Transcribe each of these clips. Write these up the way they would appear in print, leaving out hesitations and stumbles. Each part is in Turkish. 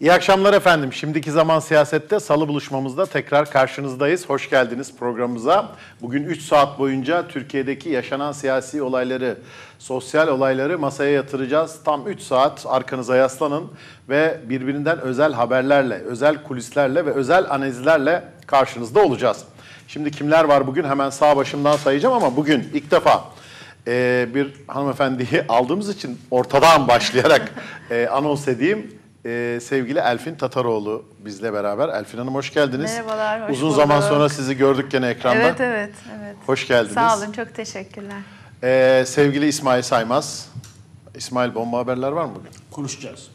İyi akşamlar efendim. Şimdiki Zaman Siyaset'te salı buluşmamızda tekrar karşınızdayız. Hoş geldiniz programımıza. Bugün 3 saat boyunca Türkiye'deki yaşanan siyasi olayları, sosyal olayları masaya yatıracağız. Tam 3 saat arkanıza yaslanın ve birbirinden özel haberlerle, özel kulislerle ve özel analizlerle karşınızda olacağız. Şimdi kimler var bugün? Hemen sağ başımdan sayacağım ama bugün ilk defa bir hanımefendiyi aldığımız için ortadan başlayarak anons edeyim. Sevgili Elfin Tataroğlu bizle beraber. Elfin Hanım hoş geldiniz. Merhabalar, hoş Uzun bulduk. zaman sonra sizi gördük gene ekranda. Evet. Hoş geldiniz. Sağ olun, çok teşekkürler. Sevgili İsmail Saymaz. İsmail, bomba haberler var mı bugün? Konuşacağız.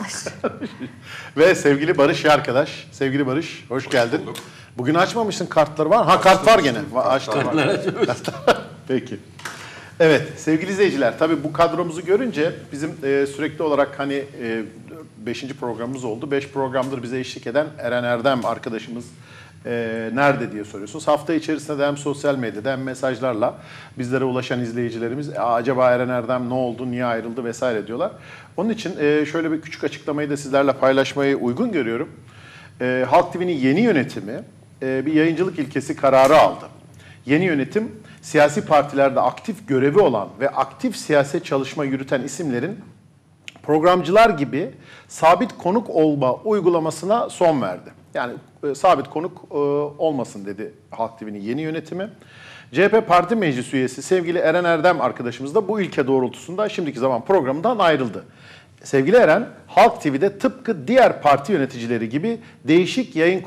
Ve sevgili Barış arkadaş. Sevgili Barış, hoş geldin. Bulduk. Bugün açmamışsın kartları var. Ha, kart var gene. Açtım. Peki. Evet sevgili izleyiciler, tabii bu kadromuzu görünce bizim sürekli olarak hani 5. programımız oldu. 5 programdır bize eşlik eden Eren Erdem arkadaşımız nerede diye soruyorsunuz. Hafta içerisinde de hem sosyal medyada hem mesajlarla bizlere ulaşan izleyicilerimiz acaba Eren Erdem ne oldu, niye ayrıldı vesaire diyorlar. Onun için şöyle bir küçük açıklamayı da sizlerle paylaşmayı uygun görüyorum. Halk TV'nin yeni yönetimi bir yayıncılık ilkesi kararı aldı. Yeni yönetim, siyasi partilerde aktif görevi olan ve aktif siyaset çalışma yürüten isimlerin programcılar gibi sabit konuk olma uygulamasına son verdi. Yani sabit konuk olmasın dedi Halk TV'nin yeni yönetimi. CHP Parti Meclis Üyesi sevgili Eren Erdem arkadaşımız da bu ilke doğrultusunda Şimdiki Zaman programından ayrıldı. Sevgili Eren, Halk TV'de tıpkı diğer parti yöneticileri gibi değişik yayın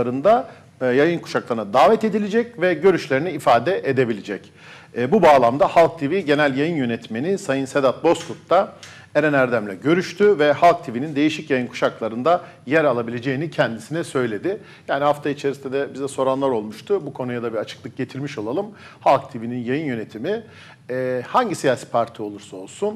kuşaklarına davet edilecek ve görüşlerini ifade edebilecek. Bu bağlamda Halk TV Genel Yayın Yönetmeni Sayın Sedat Bozkurt da Eren Erdem'le görüştü ve Halk TV'nin değişik yayın kuşaklarında yer alabileceğini kendisine söyledi. Yani hafta içerisinde de bize soranlar olmuştu. Bu konuya da bir açıklık getirmiş olalım. Halk TV'nin yayın yönetimi hangi siyasi parti olursa olsun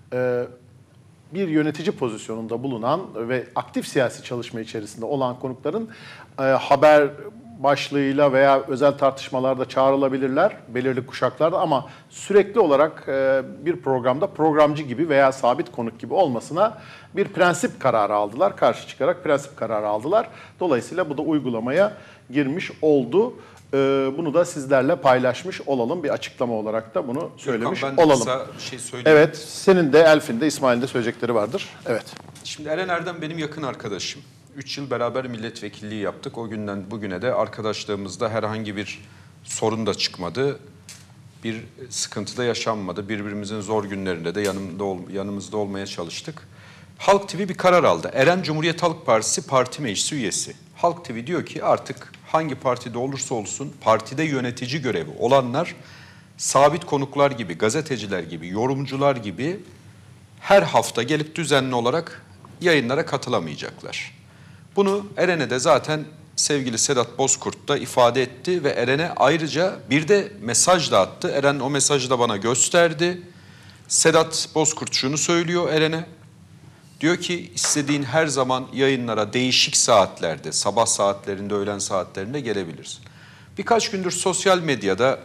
bir yönetici pozisyonunda bulunan ve aktif siyasi çalışma içerisinde olan konukların haber başlığıyla veya özel tartışmalarda çağrılabilirler belirli kuşaklarda ama sürekli olarak bir programda programcı gibi veya sabit konuk gibi olmasına bir prensip kararı aldılar. Karşı çıkarak prensip kararı aldılar. Dolayısıyla bu da uygulamaya girmiş oldu. Bunu da sizlerle paylaşmış olalım. Bir açıklama olarak da bunu söylemiş Gürkan, ben olalım. kısa bir şey söyleyeyim. Evet, senin de Elfin de İsmail'in de söyleyecekleri vardır. Evet. Şimdi Eren Erdem benim yakın arkadaşım. 3 yıl beraber milletvekilliği yaptık. O günden bugüne de arkadaşlığımızda herhangi bir sorun da çıkmadı. Bir sıkıntı da yaşanmadı. Birbirimizin zor günlerinde de yanımızda olmaya çalıştık. Halk TV bir karar aldı. Eren Cumhuriyet Halk Partisi Parti Meclisi üyesi. Halk TV diyor ki artık hangi partide olursa olsun partide yönetici görevi olanlar sabit konuklar gibi, gazeteciler gibi, yorumcular gibi her hafta gelip düzenli olarak yayınlara katılamayacaklar. Bunu Eren'e de zaten sevgili Sedat Bozkurt da ifade etti ve Eren'e ayrıca bir de mesaj da attı. Eren o mesajı da bana gösterdi. Sedat Bozkurt şunu söylüyor Eren'e. Diyor ki istediğin her zaman yayınlara değişik saatlerde, sabah saatlerinde, öğlen saatlerinde gelebilirsin. Birkaç gündür sosyal medyada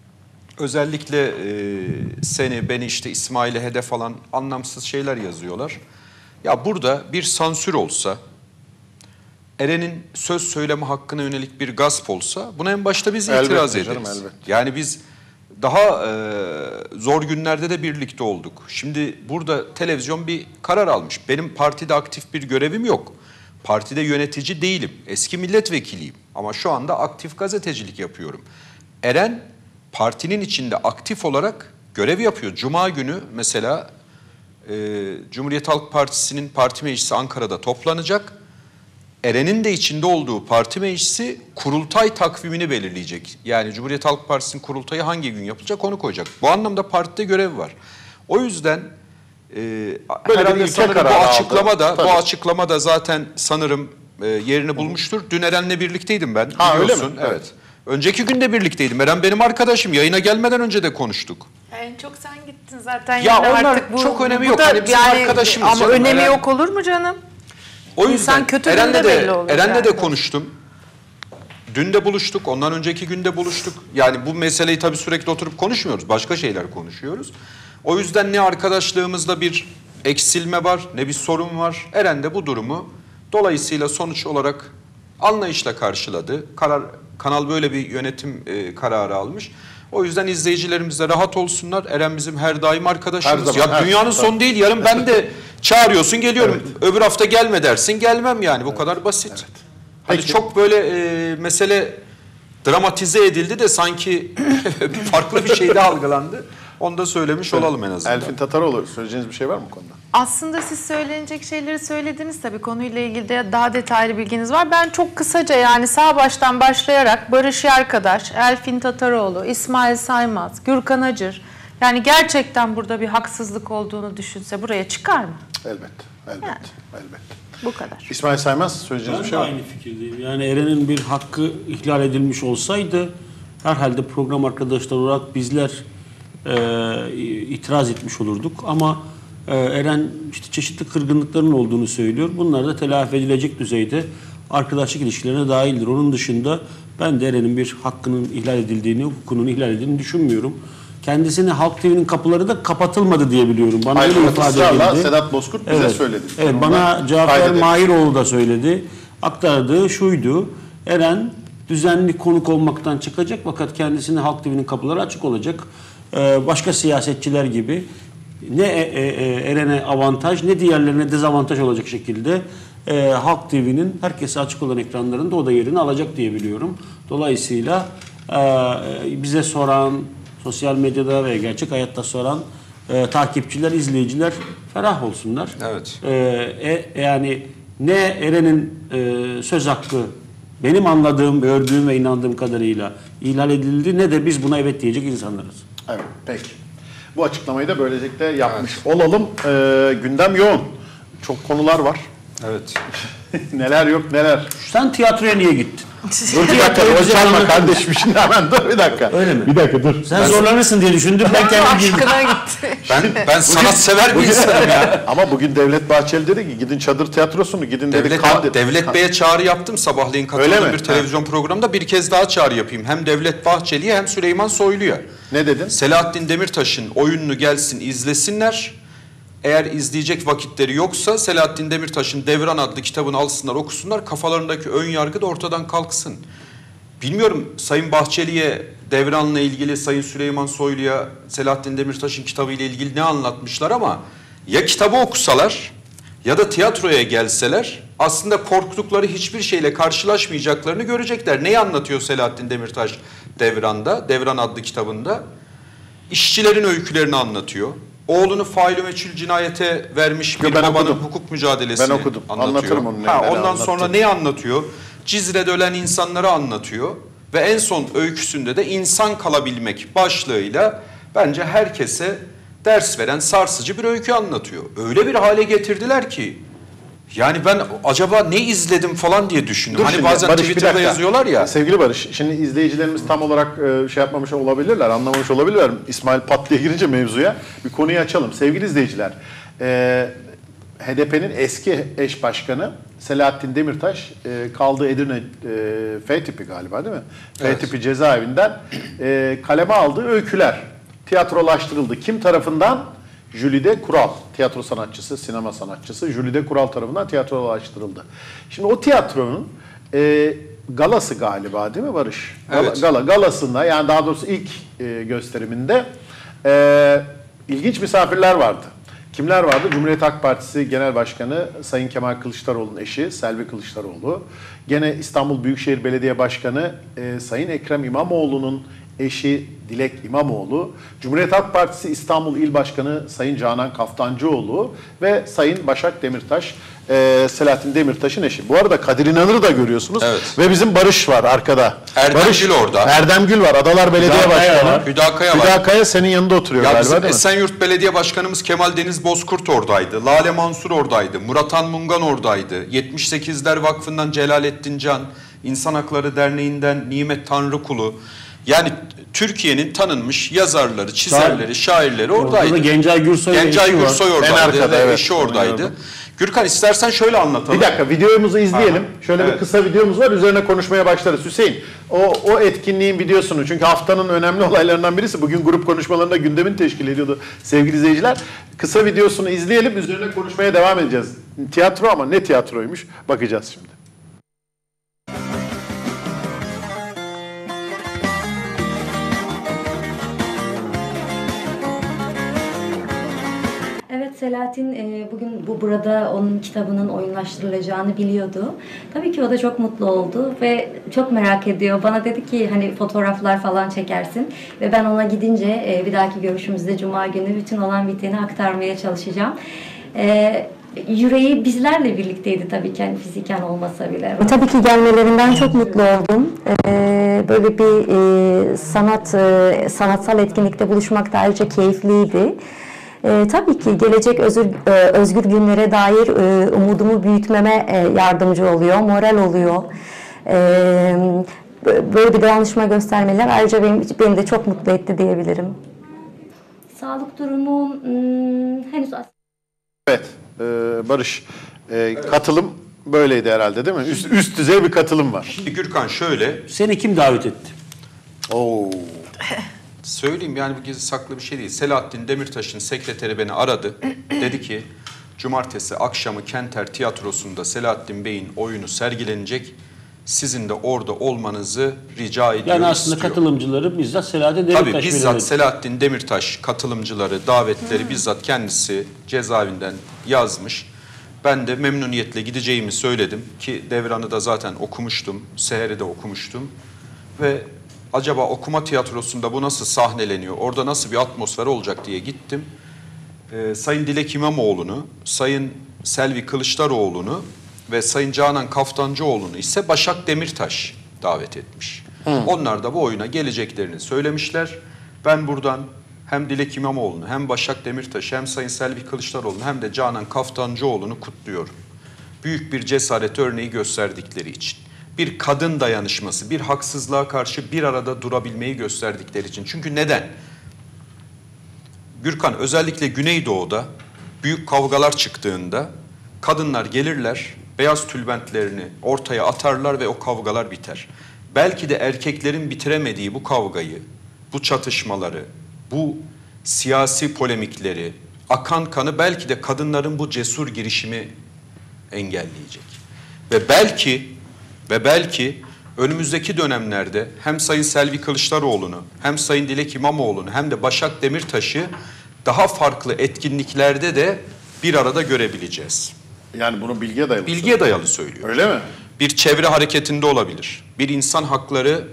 özellikle beni işte İsmail'e hedef alan anlamsız şeyler yazıyorlar. Ya burada bir sansür olsa, Eren'in söz söyleme hakkına yönelik bir gasp olsa buna en başta biz itiraz ederiz. Elbette. Yani biz daha zor günlerde de birlikte olduk. Şimdi burada televizyon bir karar almış. Benim partide aktif bir görevim yok. Partide yönetici değilim. Eski milletvekiliyim. Ama şu anda aktif gazetecilik yapıyorum. Eren partinin içinde aktif olarak görev yapıyor. Cuma günü mesela Cumhuriyet Halk Partisi'nin parti meclisi Ankara'da toplanacak. Eren'in de içinde olduğu parti meclisi kurultay takvimini belirleyecek. Yani Cumhuriyet Halk Partisi'nin kurultayı hangi gün yapılacak onu koyacak. Bu anlamda partide görev var. O yüzden herhalde sanırım bu açıklama da zaten sanırım yerini bulmuştur. Dün Eren'le birlikteydim ben. Öyle mi? Evet. Önceki gün de birlikteydim. Eren benim arkadaşım. Yayına gelmeden önce de konuştuk. En çok sen gittin zaten. Ya yani onlar artık çok önemi yok. Hani bizim arkadaşımız. Ama canım. önemi yok olur mu canım? O yüzden Eren'le de yani. konuştum. Dün de buluştuk, ondan önceki günde buluştuk. Yani bu meseleyi tabii sürekli oturup konuşmuyoruz. Başka şeyler konuşuyoruz. O yüzden ne arkadaşlığımızda bir eksilme var, ne bir sorun var. Eren de bu durumu Dolayısıyla sonuç olarak anlayışla karşıladı. Kanal böyle bir yönetim kararı almış. O yüzden izleyicilerimiz de rahat olsunlar. Eren bizim her daim arkadaşımız. Her zaman, Ya dünyanın sonu değil. Yarın ben de çağırıyorsun geliyorum. Evet. Öbür hafta gelme dersin. Gelmem yani. Bu kadar basit. Evet. Hani Peki. çok böyle mesele dramatize edildi de sanki farklı bir şeyde algılandı. Onu da söylemiş olalım en azından. Elfin Tataroğlu, söyleyeceğiniz bir şey var mı bu konuda? Aslında siz söylenecek şeyleri söylediniz tabii. Konuyla ilgili de daha detaylı bilginiz var. Ben çok kısaca yani sağ baştan başlayarak Barış Yarkadaş, Elfin Tataroğlu, İsmail Saymaz, Gürkan Acır. Yani gerçekten burada bir haksızlık olduğunu düşünse buraya çıkar mı? Elbette. Yani. Bu kadar. İsmail Saymaz, söyleyeceğiniz Ben bir de şey var mı? aynı fikirdeyim. Yani Eren'in bir hakkı ihlal edilmiş olsaydı herhalde program arkadaşlar olarak bizler itiraz etmiş olurduk. Ama Eren işte çeşitli kırgınlıkların olduğunu söylüyor. Bunlar da telafi edilecek düzeyde arkadaşlık ilişkilerine dahildir. Onun dışında ben de Eren'in bir hakkının ihlal edildiğini, hukukunun ihlal edildiğini düşünmüyorum. Kendisine Halk TV'nin kapıları da kapatılmadı diye biliyorum. Bana öyle ifade Israrla edildi. Sedat Bozkurt bize söyledi. Evet, Onu bana da Cafer kaydedelim. Mahiroğlu da söyledi. Aktardığı şuydu. Eren düzenli konuk olmaktan çıkacak fakat kendisine Halk TV'nin kapıları açık olacak. Başka siyasetçiler gibi ne Eren'e avantaj ne diğerlerine dezavantaj olacak şekilde Halk TV'nin herkese açık olan ekranlarında o da yerini alacak diye biliyorum. Dolayısıyla bize soran, sosyal medyada ve gerçek hayatta soran takipçiler, izleyiciler ferah olsunlar. Evet. Yani ne Eren'in söz hakkı benim anladığım, gördüğüm ve inandığım kadarıyla ihlal edildi ne de biz buna evet diyecek insanlarız. Evet, peki. Bu açıklamayı da böylelikle yapmış olalım. Gündem yoğun. Çok konular var. Evet. Neler yok neler. Sen tiyatroya niye gittin? Dur bir dakika, bize çalma anlatın. kardeşim şimdi hemen dur bir dakika. Öyle mi? Bir dakika dur. Sen zorlanırsın diye düşündüm. Ben kendim girdim. Aşkına gitti. Ben sanatsever bir insanım ya. Ama bugün Devlet Bahçeli dedi ki gidin çadır tiyatrosunu gidin dedi. Devlet Bey'e çağrı yaptım sabahleyin Öyle katıldığım mi? bir televizyon programında. Bir kez daha çağrı yapayım. Hem Devlet Bahçeli'ye hem Süleyman Soylu'ya. Ne dedin? Selahattin Demirtaş'ın oyununu gelsin izlesinler. Eğer izleyecek vakitleri yoksa Selahattin Demirtaş'ın Devran adlı kitabını alsınlar, okusunlar. Kafalarındaki ön yargı da ortadan kalksın. Bilmiyorum Sayın Bahçeli'ye Devran'la ilgili, Sayın Süleyman Soylu'ya Selahattin Demirtaş'ın kitabıyla ilgili ne anlatmışlar ama ya kitabı okusalar ya da tiyatroya gelseler aslında korktukları hiçbir şeyle karşılaşmayacaklarını görecekler. Neyi anlatıyor Selahattin Demirtaş Devran'da, Devran adlı kitabında? İşçilerin öykülerini anlatıyor. Oğlunu fail-i meçhul cinayete vermiş bir ben babanın okudum. hukuk mücadelesini Ben okudum. anlatıyor. Anlatırım onu, neleri Ondan anlattı. sonra neyi anlatıyor? Cizre'de ölen insanları anlatıyor. Ve en son öyküsünde de insan kalabilmek başlığıyla bence herkese ders veren sarsıcı bir öykü anlatıyor. Öyle bir hale getirdiler ki yani ben acaba ne izledim falan diye düşündüm. Dur Hani şimdi, bazen Barış, bir Twitter'da dakika. yazıyorlar ya. Sevgili Barış, şimdi izleyicilerimiz tam olarak şey yapmamış olabilirler, anlamamış olabilirler. İsmail pat diye girince mevzuya bir konuyu açalım. Sevgili izleyiciler, HDP'nin eski eş başkanı Selahattin Demirtaş kaldığı Edirne F tipi galiba değil mi? Evet. F tipi cezaevinden kaleme aldığı öyküler tiyatrolaştırıldı. Kim tarafından? Jülide Kural, tiyatro sanatçısı, sinema sanatçısı Jülide Kural tarafından tiyatrolaştırıldı. Şimdi o tiyatronun galası galiba değil mi Barış? Evet. Galasında yani daha doğrusu ilk gösteriminde ilginç misafirler vardı. Kimler vardı? Cumhuriyet Halk Partisi Genel Başkanı Sayın Kemal Kılıçdaroğlu'nun eşi Selvi Kılıçdaroğlu. Gene İstanbul Büyükşehir Belediye Başkanı Sayın Ekrem İmamoğlu'nun eşi Dilek İmamoğlu, Cumhuriyet Halk Partisi İstanbul İl Başkanı Sayın Canan Kaftancıoğlu ve Sayın Başak Demirtaş, Selahattin Demirtaş'ın eşi. Bu arada Kadir İnanır'ı da görüyorsunuz. Evet. Ve bizim Barış var arkada. Erdem Barış, Gül orada. Erdem Gül var. Adalar Belediye Hüdakaya Başkanı. var. Hüdakaya var. Hüdakaya senin yanında oturuyor Ya galiba bizim değil mi? Esenyurt Belediye Başkanımız Kemal Deniz Bozkurt oradaydı. Lale Mansur oradaydı. Murat Han Mungan oradaydı. 78'ler Vakfı'ndan Celalettin Can, İnsan Hakları Derneği'nden Nimet Tanrıkulu. Yani Türkiye'nin tanınmış yazarları, çizerleri, şairleri oradaydı. Orada da Gencay Gürsoy ve Gencay eşi var. Gürsoy En oradaydı arkada, ve evet. eşi Onu oradaydı. gördüm. Gürkan istersen şöyle anlatalım. Bir dakika videomuzu izleyelim. Aha, Şöyle evet. bir kısa videomuz var. Üzerine konuşmaya başlarız. Hüseyin, o etkinliğin videosunu, çünkü haftanın önemli olaylarından birisi, bugün grup konuşmalarında gündemin teşkil ediyordu sevgili izleyiciler. Kısa videosunu izleyelim, üzerine konuşmaya devam edeceğiz. Tiyatro, ama ne tiyatroymuş bakacağız şimdi. Evet, Selahattin bugün burada onun kitabının oyunlaştırılacağını biliyordu. Tabii ki o da çok mutlu oldu ve çok merak ediyor. Bana dedi ki hani fotoğraflar falan çekersin ve ben ona gidince bir dahaki görüşümüzde Cuma günü bütün olan biteni aktarmaya çalışacağım. Yüreği bizlerle birlikteydi tabii ki, hani fiziken olmasa bile. Tabii ki gelmelerinden çok mutlu oldum. Böyle bir sanatsal etkinlikte buluşmak da ayrıca keyifliydi. Tabii ki gelecek özgür günlere dair umudumu büyütmeme yardımcı oluyor, moral oluyor. Böyle bir dayanışma göstermeler ayrıca beni de çok mutlu etti diyebilirim. Sağlık durumu henüz... Evet, Barış, katılım böyleydi herhalde, değil mi? Üst düzey bir katılım var. Şimdi Gürkan şöyle Seni kim davet etti? Oo. söyleyeyim, yani bu gizli saklı bir şey değil. Selahattin Demirtaş'ın sekreteri beni aradı. Dedi ki cumartesi akşamı Kenter Tiyatrosu'nda Selahattin Bey'in oyunu sergilenecek. Sizin de orada olmanızı rica ediyorum. Yani aslında istiyor. katılımcıları bizzat Selahattin Demirtaş Tabii bizzat belirledi. Selahattin Demirtaş katılımcıları, davetleri bizzat kendisi cezaevinden yazmış. Ben de memnuniyetle gideceğimi söyledim ki Devran'ı da zaten okumuştum, Seher'i de okumuştum. Ve acaba okuma tiyatrosunda bu nasıl sahneleniyor, orada nasıl bir atmosfer olacak diye gittim. Sayın Dilek İmamoğlu'nu, Sayın Selvi Kılıçdaroğlu'nu ve Sayın Canan Kaftancıoğlu'nu ise Başak Demirtaş davet etmiş. Onlar da bu oyuna geleceklerini söylemişler. Ben buradan hem Dilek İmamoğlu'nu, hem Başak Demirtaş'ı, hem Sayın Selvi Kılıçdaroğlu'nu, hem de Canan Kaftancıoğlu'nu kutluyorum. Büyük bir cesaret örneği gösterdikleri için. Bir kadın dayanışması, bir haksızlığa karşı bir arada durabilmeyi gösterdikleri için. Çünkü neden? Gürkan, özellikle Güneydoğu'da büyük kavgalar çıktığında kadınlar gelirler, beyaz tülbentlerini ortaya atarlar ve o kavgalar biter. Belki de erkeklerin bitiremediği bu kavgayı, bu çatışmaları, bu siyasi polemikleri, akan kanı belki de kadınların bu cesur girişimi engelleyecek. Ve belki önümüzdeki dönemlerde hem Sayın Selvi Kılıçdaroğlu'nu, hem Sayın Dilek İmamoğlu'nu, hem de Başak Demirtaş'ı daha farklı etkinliklerde de bir arada görebileceğiz. Yani bunu bilgiye dayalı. Bilgiye dayalı söylüyor. Öyle mi? Bir çevre hareketinde olabilir, bir insan hakları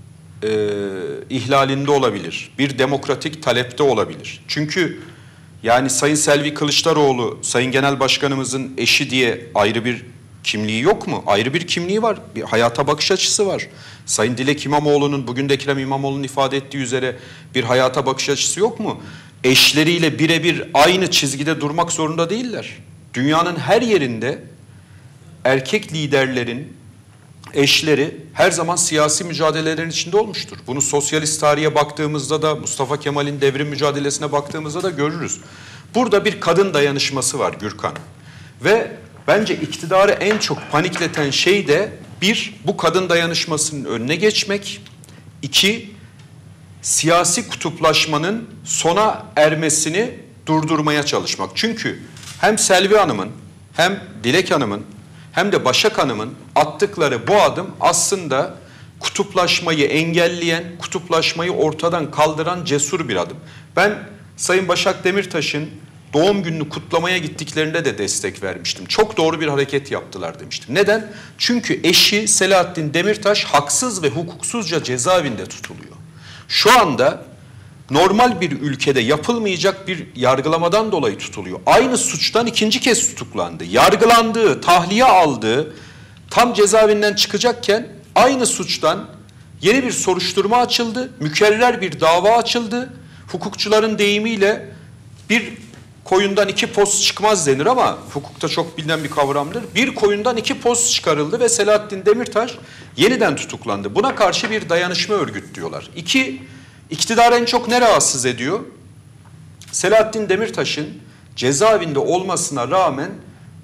ihlalinde olabilir, bir demokratik talepte olabilir. Çünkü yani Sayın Selvi Kılıçdaroğlu, Sayın Genel Başkanımızın eşi diye ayrı bir kimliği yok mu? Ayrı bir kimliği var, bir hayata bakış açısı var. Sayın Dilek İmamoğlu'nun, bugün de Ekrem İmamoğlu'nun ifade ettiği üzere bir hayata bakış açısı yok mu? Eşleriyle birebir aynı çizgide durmak zorunda değiller. Dünyanın her yerinde erkek liderlerin eşleri her zaman siyasi mücadelelerin içinde olmuştur. Bunu sosyalist tarihe baktığımızda da, Mustafa Kemal'in devrim mücadelesine baktığımızda da görürüz. Burada bir kadın dayanışması var Gürkan. Ve bence iktidarı en çok panikleten şey de bir, bu kadın dayanışmasının önüne geçmek. İki, siyasi kutuplaşmanın sona ermesini durdurmaya çalışmak. Çünkü hem Selvi Hanım'ın, hem Dilek Hanım'ın, hem de Başak Hanım'ın attıkları bu adım aslında kutuplaşmayı engelleyen, kutuplaşmayı ortadan kaldıran cesur bir adım. Ben Sayın Başak Demirtaş'ın doğum gününü kutlamaya gittiklerinde de destek vermiştim. Çok doğru bir hareket yaptılar demiştim. Neden? Çünkü eşi Selahattin Demirtaş haksız ve hukuksuzca cezaevinde tutuluyor. Şu anda normal bir ülkede yapılmayacak bir yargılamadan dolayı tutuluyor. Aynı suçtan ikinci kez tutuklandı. Yargılandığı, tahliye aldığı, tam cezaevinden çıkacakken aynı suçtan yeni bir soruşturma açıldı. Mükerrer bir dava açıldı. Hukukçuların deyimiyle bir koyundan iki poz çıkmaz denir ama hukukta çok bilinen bir kavramdır. Bir koyundan iki poz çıkarıldı ve Selahattin Demirtaş yeniden tutuklandı. Buna karşı bir dayanışma örgütlüyorlar. İki, İktidarı en çok ne rahatsız ediyor? Selahattin Demirtaş'ın cezaevinde olmasına rağmen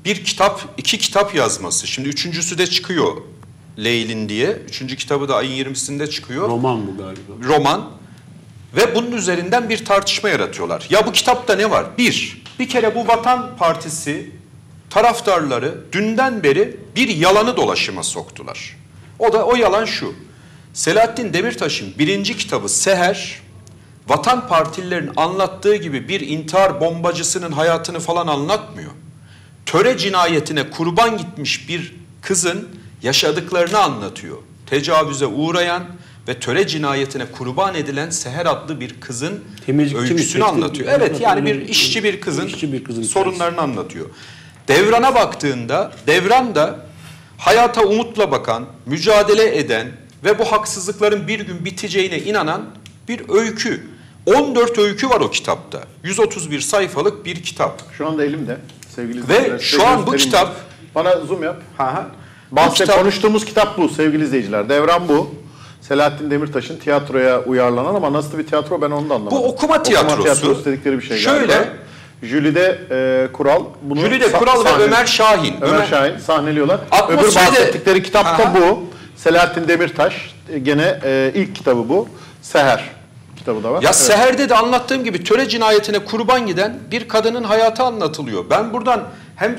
bir kitap, 2 kitap yazması. Şimdi 3.'sü de çıkıyor Leylin diye. 3. kitabı da ayın 20'sinde çıkıyor. Roman bu galiba. Roman. Ve bunun üzerinden bir tartışma yaratıyorlar. Ya bu kitapta ne var? Bir kere bu Vatan Partisi taraftarları dünden beri bir yalanı dolaşıma soktular. O yalan şu. Selahattin Demirtaş'ın 1. kitabı Seher, Vatan Partililerin anlattığı gibi bir intihar bombacısının hayatını falan anlatmıyor. Töre cinayetine kurban gitmiş bir kızın yaşadıklarını anlatıyor. Tecavüze uğrayan ve töre cinayetine kurban edilen Seher adlı bir kızın öyküsünü anlatıyor. Evet, yani bir işçi bir kızın sorunlarını anlatıyor. Devran'a baktığında, Devran da hayata umutla bakan, mücadele eden ve bu haksızlıkların bir gün biteceğine inanan bir öykü. 14 öykü var o kitapta. 131 sayfalık bir kitap. Şu anda elimde sevgili Ve izleyiciler. şu an bu kitap... Bana zoom yap. Kitap... Konuştuğumuz kitap bu sevgili izleyiciler. Devran bu. Selahattin Demirtaş'ın tiyatroya uyarlanan ama nasıl bir tiyatro ben onu da anlamadım. Bu okuma tiyatrosu. Okuma tiyatrosu dedikleri bir şey şöyle, galiba. Jülide Kural. Jülide Kural ve Ömer Şahin. Ömer Şahin sahneliyorlar. Öbür Atmosferi bahsettikleri kitap da bu. Selahattin Demirtaş. Gene ilk kitabı bu. Seher kitabı da var. Ya evet. Seher'de de anlattığım gibi töre cinayetine kurban giden bir kadının hayatı anlatılıyor. Ben buradan hem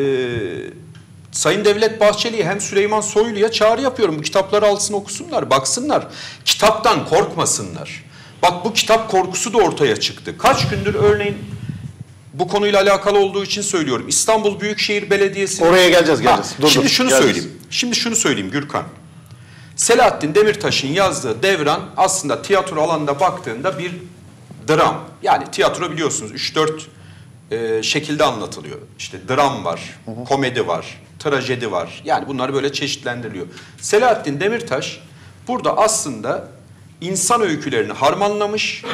Sayın Devlet Bahçeli'ye hem Süleyman Soylu'ya çağrı yapıyorum. Bu kitapları alsın, okusunlar, baksınlar. Kitaptan korkmasınlar. Bak, bu kitap korkusu da ortaya çıktı. Kaç gündür örneğin bu konuyla alakalı olduğu için söylüyorum. İstanbul Büyükşehir Belediyesi... Oraya geleceğiz. Şimdi şunu söyleyeyim Gürkan. Selahattin Demirtaş'ın yazdığı Devran aslında tiyatro alanında baktığında bir dram. Yani tiyatro biliyorsunuz 3-4 şekilde anlatılıyor. İşte dram var, komedi var, trajedi var. Yani bunlar böyle çeşitlendiriliyor. Selahattin Demirtaş burada aslında insan öykülerini harmanlamış.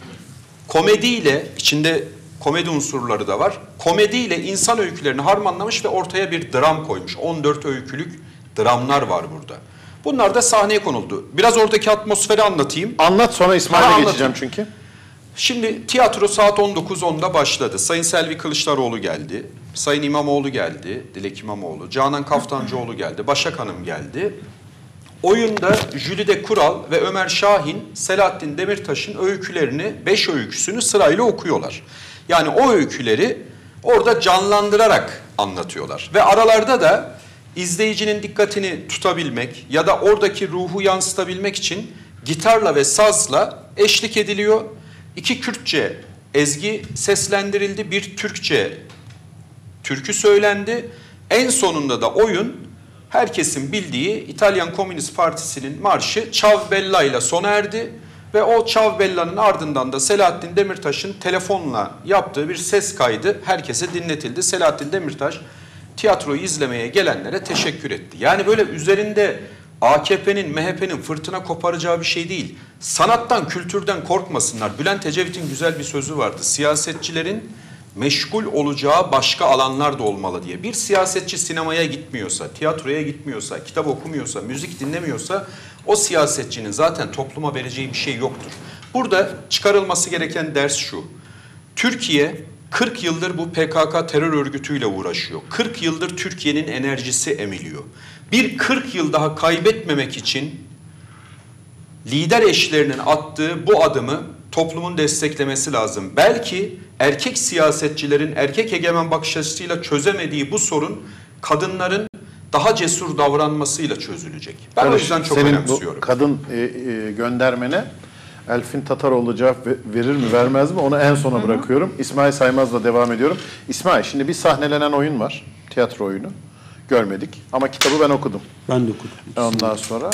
Komediyle, içinde komedi unsurları da var. Komediyle insan öykülerini harmanlamış ve ortaya bir dram koymuş. 14 öykülük dramlar var burada. Bunlar da sahneye konuldu. Biraz oradaki atmosferi anlatayım. Anlat, sonra İsmail'e geçeceğim çünkü. Şimdi tiyatro saat 19.10'da başladı. Sayın Selvi Kılıçdaroğlu geldi. Sayın İmamoğlu geldi. Dilek İmamoğlu. Canan Kaftancıoğlu geldi. Başak Hanım geldi. Oyunda Jülide Kural ve Ömer Şahin Selahattin Demirtaş'ın öykülerini, 5 öyküsünü sırayla okuyorlar. Yani o öyküleri orada canlandırarak anlatıyorlar. Ve aralarda da izleyicinin dikkatini tutabilmek ya da oradaki ruhu yansıtabilmek için gitarla ve sazla eşlik ediliyor. 2 Kürtçe ezgi seslendirildi, bir Türkçe türkü söylendi. En sonunda da oyun herkesin bildiği İtalyan Komünist Partisi'nin marşı Ciao Bella ile sona erdi. Ve o Ciao Bella'nın ardından da Selahattin Demirtaş'ın telefonla yaptığı bir ses kaydı herkese dinletildi. Selahattin Demirtaş tiyatroyu izlemeye gelenlere teşekkür etti. Yani böyle üzerinde AKP'nin, MHP'nin fırtına koparacağı bir şey değil. Sanattan, kültürden korkmasınlar. Bülent Ecevit'in güzel bir sözü vardı. Siyasetçilerin meşgul olacağı başka alanlar da olmalı diye. Bir siyasetçi sinemaya gitmiyorsa, tiyatroya gitmiyorsa, kitap okumuyorsa, müzik dinlemiyorsa o siyasetçinin zaten topluma vereceği bir şey yoktur. Burada çıkarılması gereken ders şu. Türkiye 40 yıldır bu PKK terör örgütüyle uğraşıyor. 40 yıldır Türkiye'nin enerjisi emiliyor. Bir 40 yıl daha kaybetmemek için lider eşlerinin attığı bu adımı toplumun desteklemesi lazım. Belki erkek siyasetçilerin erkek egemen bakış açısıyla çözemediği bu sorun kadınların daha cesur davranmasıyla çözülecek. Ben o yüzden çok önemsiyorum. Senin bu kadın göndermene Elfin Tataroğlu cevap verir mi vermez mi onu en sona bırakıyorum. İsmail Saymaz'la devam ediyorum. İsmail, şimdi bir sahnelenen oyun var. Tiyatro oyunu. Görmedik ama kitabı ben okudum. Ben de okudum. Ondan sonra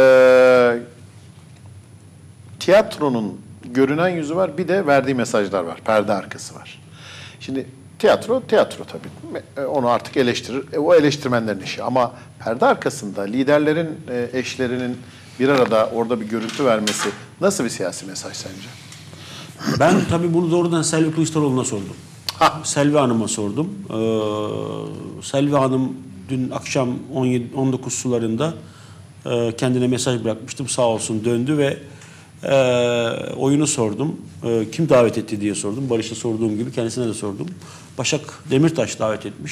tiyatronun görünen yüzü var, bir de verdiği mesajlar var. Perde arkası var. Şimdi tiyatro tabii. Onu artık eleştirir. O eleştirmenlerin işi. Ama perde arkasında liderlerin eşlerinin bir arada orada bir görüntü vermesi nasıl bir siyasi mesaj sence? Ben tabii bunu doğrudan Selvi Kılıçdaroğlu'na sordum. Selvi Hanım'a sordum. Selvi Hanım dün akşam 19 sularında kendine mesaj bırakmıştım. Sağ olsun döndü ve oyunu sordum. Kim davet etti diye sordum. Barış'a sorduğum gibi kendisine de sordum. Başak Demirtaş davet etmiş.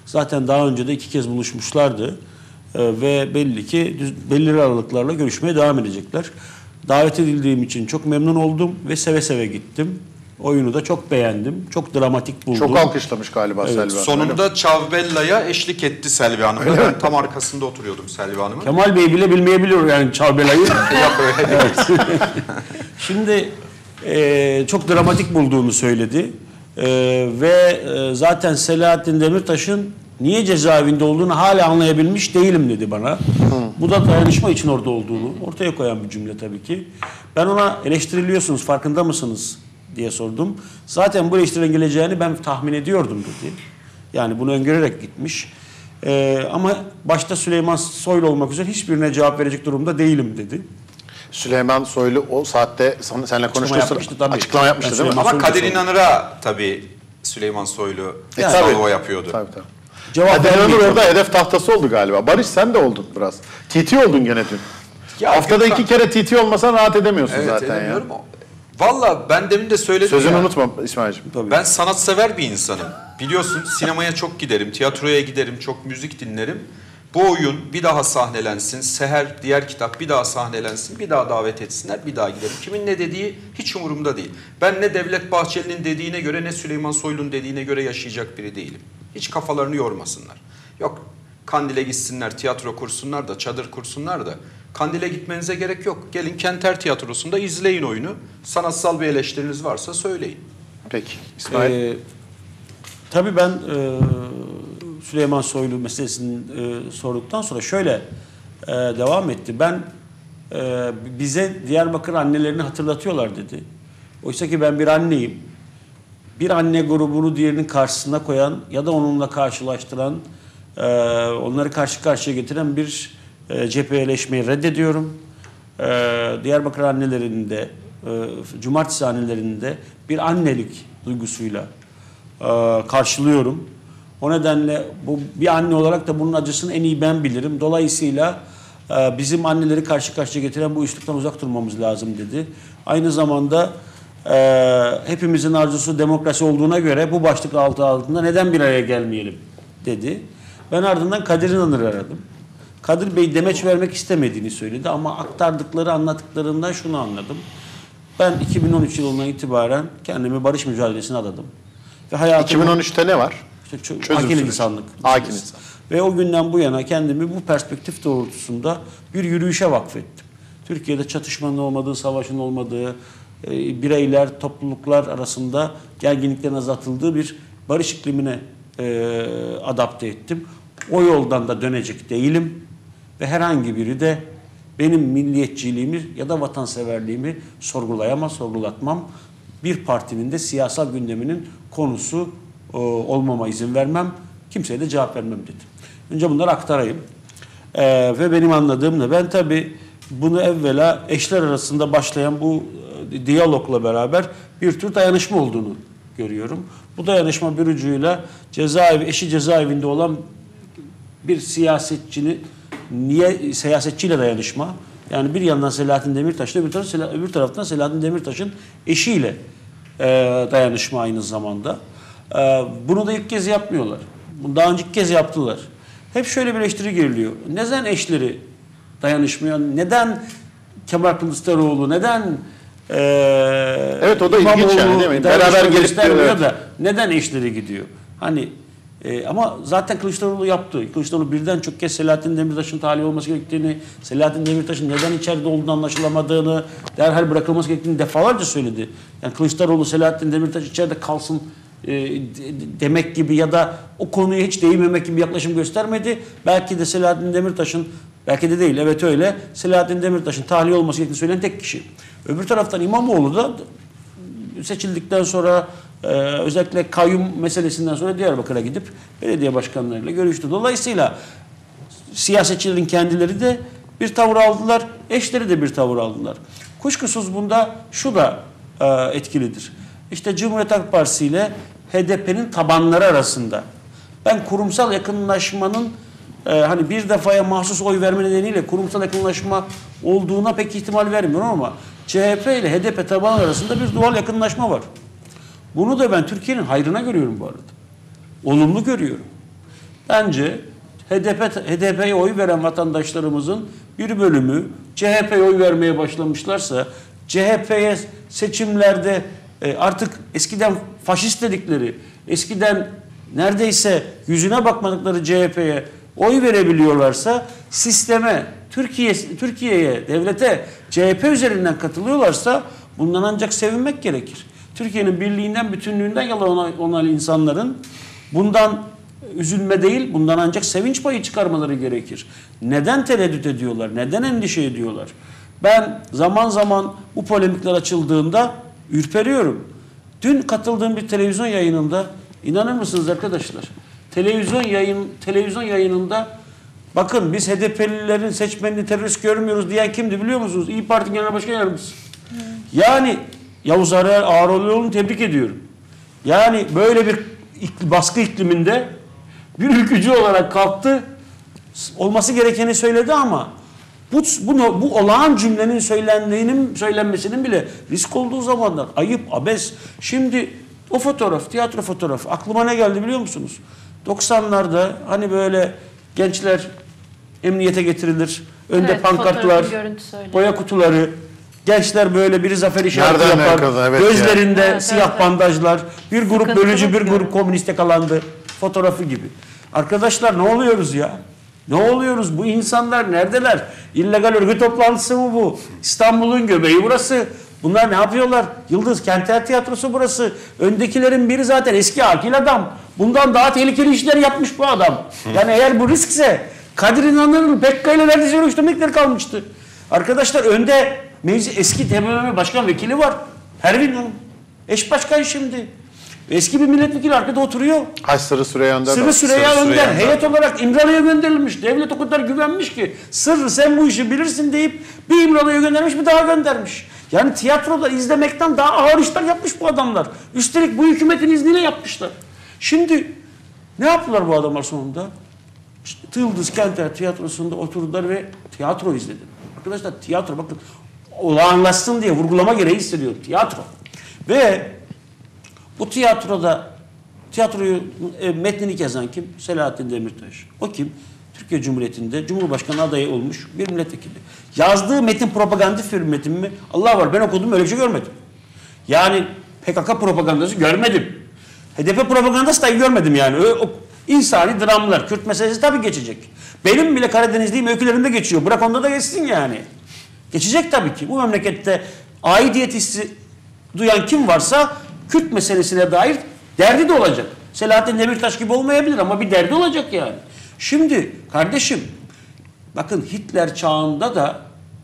Zaten daha önce de 2 kez buluşmuşlardı. Ve belli ki belirli aralıklarla görüşmeye devam edecekler. Davet edildiğim için çok memnun oldum ve seve seve gittim. Oyunu da çok beğendim. Çok dramatik buldum. Çok alkışlamış galiba Selvi Hanım. Sonunda Çavbella'ya eşlik etti Selvi Hanım. Ben tam arkasında oturuyordum Selvi Hanım'ın. Kemal Bey bile bilmeyebiliyor yani Çavbela'yı. Yok öyle değil. Şimdi çok dramatik bulduğunu söyledi. Ve zaten Selahattin Demirtaş'ın niye cezaevinde olduğunu hala anlayabilmiş değilim dedi bana. Bu da dayanışma için orada olduğunu ortaya koyan bir cümle tabii ki. Ben ona eleştiriliyorsunuz farkında mısınız diye sordum. Zaten bu eleştirilerin geleceğini ben tahmin ediyordum dedi. Yani bunu öngörerek gitmiş. Ama başta Süleyman Soylu olmak üzere hiçbirine cevap verecek durumda değilim dedi. Süleyman Soylu o saatte seninle konuştuğu açıklama yapmıştı değil mi? Ama Kadir İnanır'a tabii Süleyman Soylu salvo yapıyordu. Tabii. Kadir İnanır orada hedef tahtası oldu galiba. Barış sen de oldun biraz. TT oldun gene dün. Haftada 2 kere TT olmasan rahat edemiyorsun zaten ya. Valla ben demin de söyledim. Sözünü unutma İsmail'cim. Ben sanatsever bir insanım. Biliyorsun sinemaya çok giderim, tiyatroya giderim, çok müzik dinlerim. Bu oyun bir daha sahnelensin, Seher diğer kitap bir daha sahnelensin, bir daha davet etsinler, bir daha giderim. Kimin ne dediği hiç umurumda değil. Ben ne Devlet Bahçeli'nin dediğine göre ne Süleyman Soylu'nun dediğine göre yaşayacak biri değilim. Hiç kafalarını yormasınlar. Yok Kandil'e gitsinler, tiyatro kursunlar da, çadır kursunlar da. Kandil'e gitmenize gerek yok. Gelin Kenter Tiyatrosu'nda izleyin oyunu. Sanatsal bir eleştiriniz varsa söyleyin. Peki. İsmail. Tabii ben Süleyman Soylu meselesini sorduktan sonra şöyle devam etti. Bize Diyarbakır annelerini hatırlatıyorlar dedi. Oysa ki ben bir anneyim. Bir anne grubunu diğerinin karşısına koyan ya da onunla karşılaştıran, onları karşı karşıya getiren bir cepheleşmeyi reddediyorum. Diyarbakır annelerinde, cumartesi annelerinde bir annelik duygusuyla karşılıyorum. O nedenle bir anne olarak da bunun acısını en iyi ben bilirim. Dolayısıyla bizim anneleri karşı karşıya getiren bu üsluptan uzak durmamız lazım dedi. Aynı zamanda hepimizin arzusu demokrasi olduğuna göre bu başlık altında neden bir araya gelmeyelim dedi. Ben ardından Kadir İnanır'ı aradım. Kadir Bey demeç vermek istemediğini söyledi ama aktardıkları, anlattıklarından şunu anladım. Ben 2013 yılından itibaren kendimi barış mücadelesine adadım. Ve 2013'te ne var? Hakin insanlık. Ve o günden bu yana kendimi bu perspektif doğrultusunda bir yürüyüşe vakfettim. Türkiye'de çatışmanın olmadığı, savaşın olmadığı, bireyler, topluluklar arasında gerginliklerin azaltıldığı bir barış iklimine adapte ettim. O yoldan da dönecek değilim ve herhangi biri de benim milliyetçiliğimi ya da vatanseverliğimi sorgulayamaz, sorgulatmam. Bir partinin de siyasal gündeminin konusu olmama izin vermem. Kimseye de cevap vermem dedim. Önce bunları aktarayım. Ve benim anladığım ne? Ben tabii bunu evvela eşler arasında başlayan bu diyalogla beraber bir tür dayanışma olduğunu görüyorum. Bu dayanışma bir ucuyla eşi cezaevinde olan bir siyasetçiyle dayanışma. Yani bir yandan Selahattin Demirtaş'la öbür taraftan Selahattin Demirtaş'ın eşiyle dayanışma aynı zamanda. Bunu da ilk kez yapmıyorlar. Bunu daha önceki kez yaptılar. Hep şöyle bir eleştiri geriliyor. Neden eşleri dayanışmıyor? Neden Kemal Kılıçdaroğlu, neden evet o da ilginç yani değil mi? Beraber gelip da neden eşleri gidiyor? Hani ama zaten Kılıçdaroğlu yaptı. Kılıçdaroğlu birden çok kez Selahattin Demirtaş'ın tahliye olması gerektiğini, Selahattin Demirtaş'ın neden içeride olduğunu anlaşılamadığını, derhal bırakılması gerektiğini defalarca söyledi. Yani Kılıçdaroğlu Selahattin Demirtaş içeride kalsın demek gibi ya da o konuya hiç değinmemek gibi yaklaşım göstermedi. Belki de Selahattin Demirtaş'ın, belki de değil, evet öyle, Selahattin Demirtaş'ın tahliye olması gerektiğini söyleyen tek kişi. Öbür taraftan İmamoğlu da seçildikten sonra özellikle kayyum meselesinden sonra Diyarbakır'a gidip belediye başkanlarıyla görüştü. Dolayısıyla siyasetçilerin kendileri de bir tavır aldılar, eşleri de bir tavır aldılar. Kuşkusuz bunda şu da etkilidir. İşte Cumhuriyet Halk Partisi ile HDP'nin tabanları arasında ben kurumsal yakınlaşmanın hani bir defaya mahsus oy verme nedeniyle kurumsal yakınlaşma olduğuna pek ihtimal vermiyorum ama CHP ile HDP tabanı arasında bir doğal yakınlaşma var. Bunu da ben Türkiye'nin hayrına görüyorum bu arada. Olumlu görüyorum. Bence HDP'ye oy veren vatandaşlarımızın bir bölümü CHP'ye oy vermeye başlamışlarsa, CHP'ye seçimlerde artık eskiden faşist dedikleri, eskiden neredeyse yüzüne bakmadıkları CHP'ye oy verebiliyorlarsa, sisteme, Türkiye'ye, devlete CHP üzerinden katılıyorlarsa bundan ancak sevinmek gerekir. Türkiye'nin birliğinden, bütünlüğünden yalan olan insanların bundan üzülme değil, bundan ancak sevinç payı çıkarmaları gerekir. Neden tereddüt ediyorlar? Neden endişe ediyorlar? Ben zaman zaman bu polemikler açıldığında ürperiyorum. Dün katıldığım bir televizyon yayınında, inanır mısınız arkadaşlar? Televizyon yayınında bakın biz HDP'lilerin seçmenini terörist görmüyoruz diyen kimdi biliyor musunuz? İYİ Parti Genel Başkan Yardımcısı. Yani Yavuz Ağaroğlu'nu tebrik ediyorum. Yani böyle bir baskı ikliminde bir ülkücü olarak kalktı, olması gerekeni söyledi ama bu olağan cümlenin söylenmesinin bile risk olduğu zamanlar ayıp, abes. Şimdi o fotoğraf, tiyatro fotoğrafı aklıma ne geldi biliyor musunuz? 90'larda hani böyle gençler emniyete getirilir, önde pankartlar, boya kutuları, gençler böyle bir zafer işareti yapar, gözlerinde siyah bandajlar, bir grup sıkıntı bölücü, bir grup komünist yakalandı fotoğrafı gibi. Arkadaşlar ne oluyoruz ya? Ne oluyoruz? Bu insanlar neredeler? İllegal örgüt toplantısı mı bu? İstanbul'un göbeği burası. Bunlar ne yapıyorlar? Yıldız Kentler Tiyatrosu burası. Öndekilerin biri zaten eski akil adam. Bundan daha tehlikeli işler yapmış bu adam. Yani eğer bu riskse Kadir İnanır'ın PKK ile neredeyse görüştürmekleri kalmıştı. Arkadaşlar önde eski TBMM Başkan Vekili var. Pervin Hanım. Eş başkan şimdi. Eski bir milletvekili arkada oturuyor. Sırrı Süreyya Önder. Sırrı Süreyya Önder heyet olarak İmralı'ya gönderilmiş. Devlet o kadar güvenmiş ki Sırrı sen bu işi bilirsin deyip bir İmralı'ya göndermiş, bir daha göndermiş. Yani tiyatroda izlemekten daha ağır işler yapmış bu adamlar. Üstelik bu hükümetin izniyle yapmışlar. Şimdi ne yaptılar bu adamlar sonunda? İşte Yıldız Kentler Tiyatrosu'nda oturdular ve tiyatro izlediler. Arkadaşlar tiyatro bakın olağanlaşsın diye vurgulama gereği hissediyor tiyatro. Ve bu tiyatroyu metnini yazan kim? Selahattin Demirtaş. O kim? Türkiye Cumhuriyeti'nde Cumhurbaşkanı adayı olmuş bir milletvekili. Yazdığı metin propagandist bir metin mi? Allah var ben okudum öyle bir şey görmedim. Yani PKK propagandası görmedim. HDP propagandası dahi görmedim yani. İnsani dramlar, Kürt meselesi tabii geçecek. Benim bile Karadenizliyim öykülerimde geçiyor. Bırak onda da geçsin yani. Geçecek tabii ki. Bu memlekette aidiyet hissi duyan kim varsa Kürt meselesine dair derdi de olacak. Selahattin Demirtaş gibi olmayabilir ama bir derdi olacak yani. Şimdi kardeşim bakın Hitler çağında da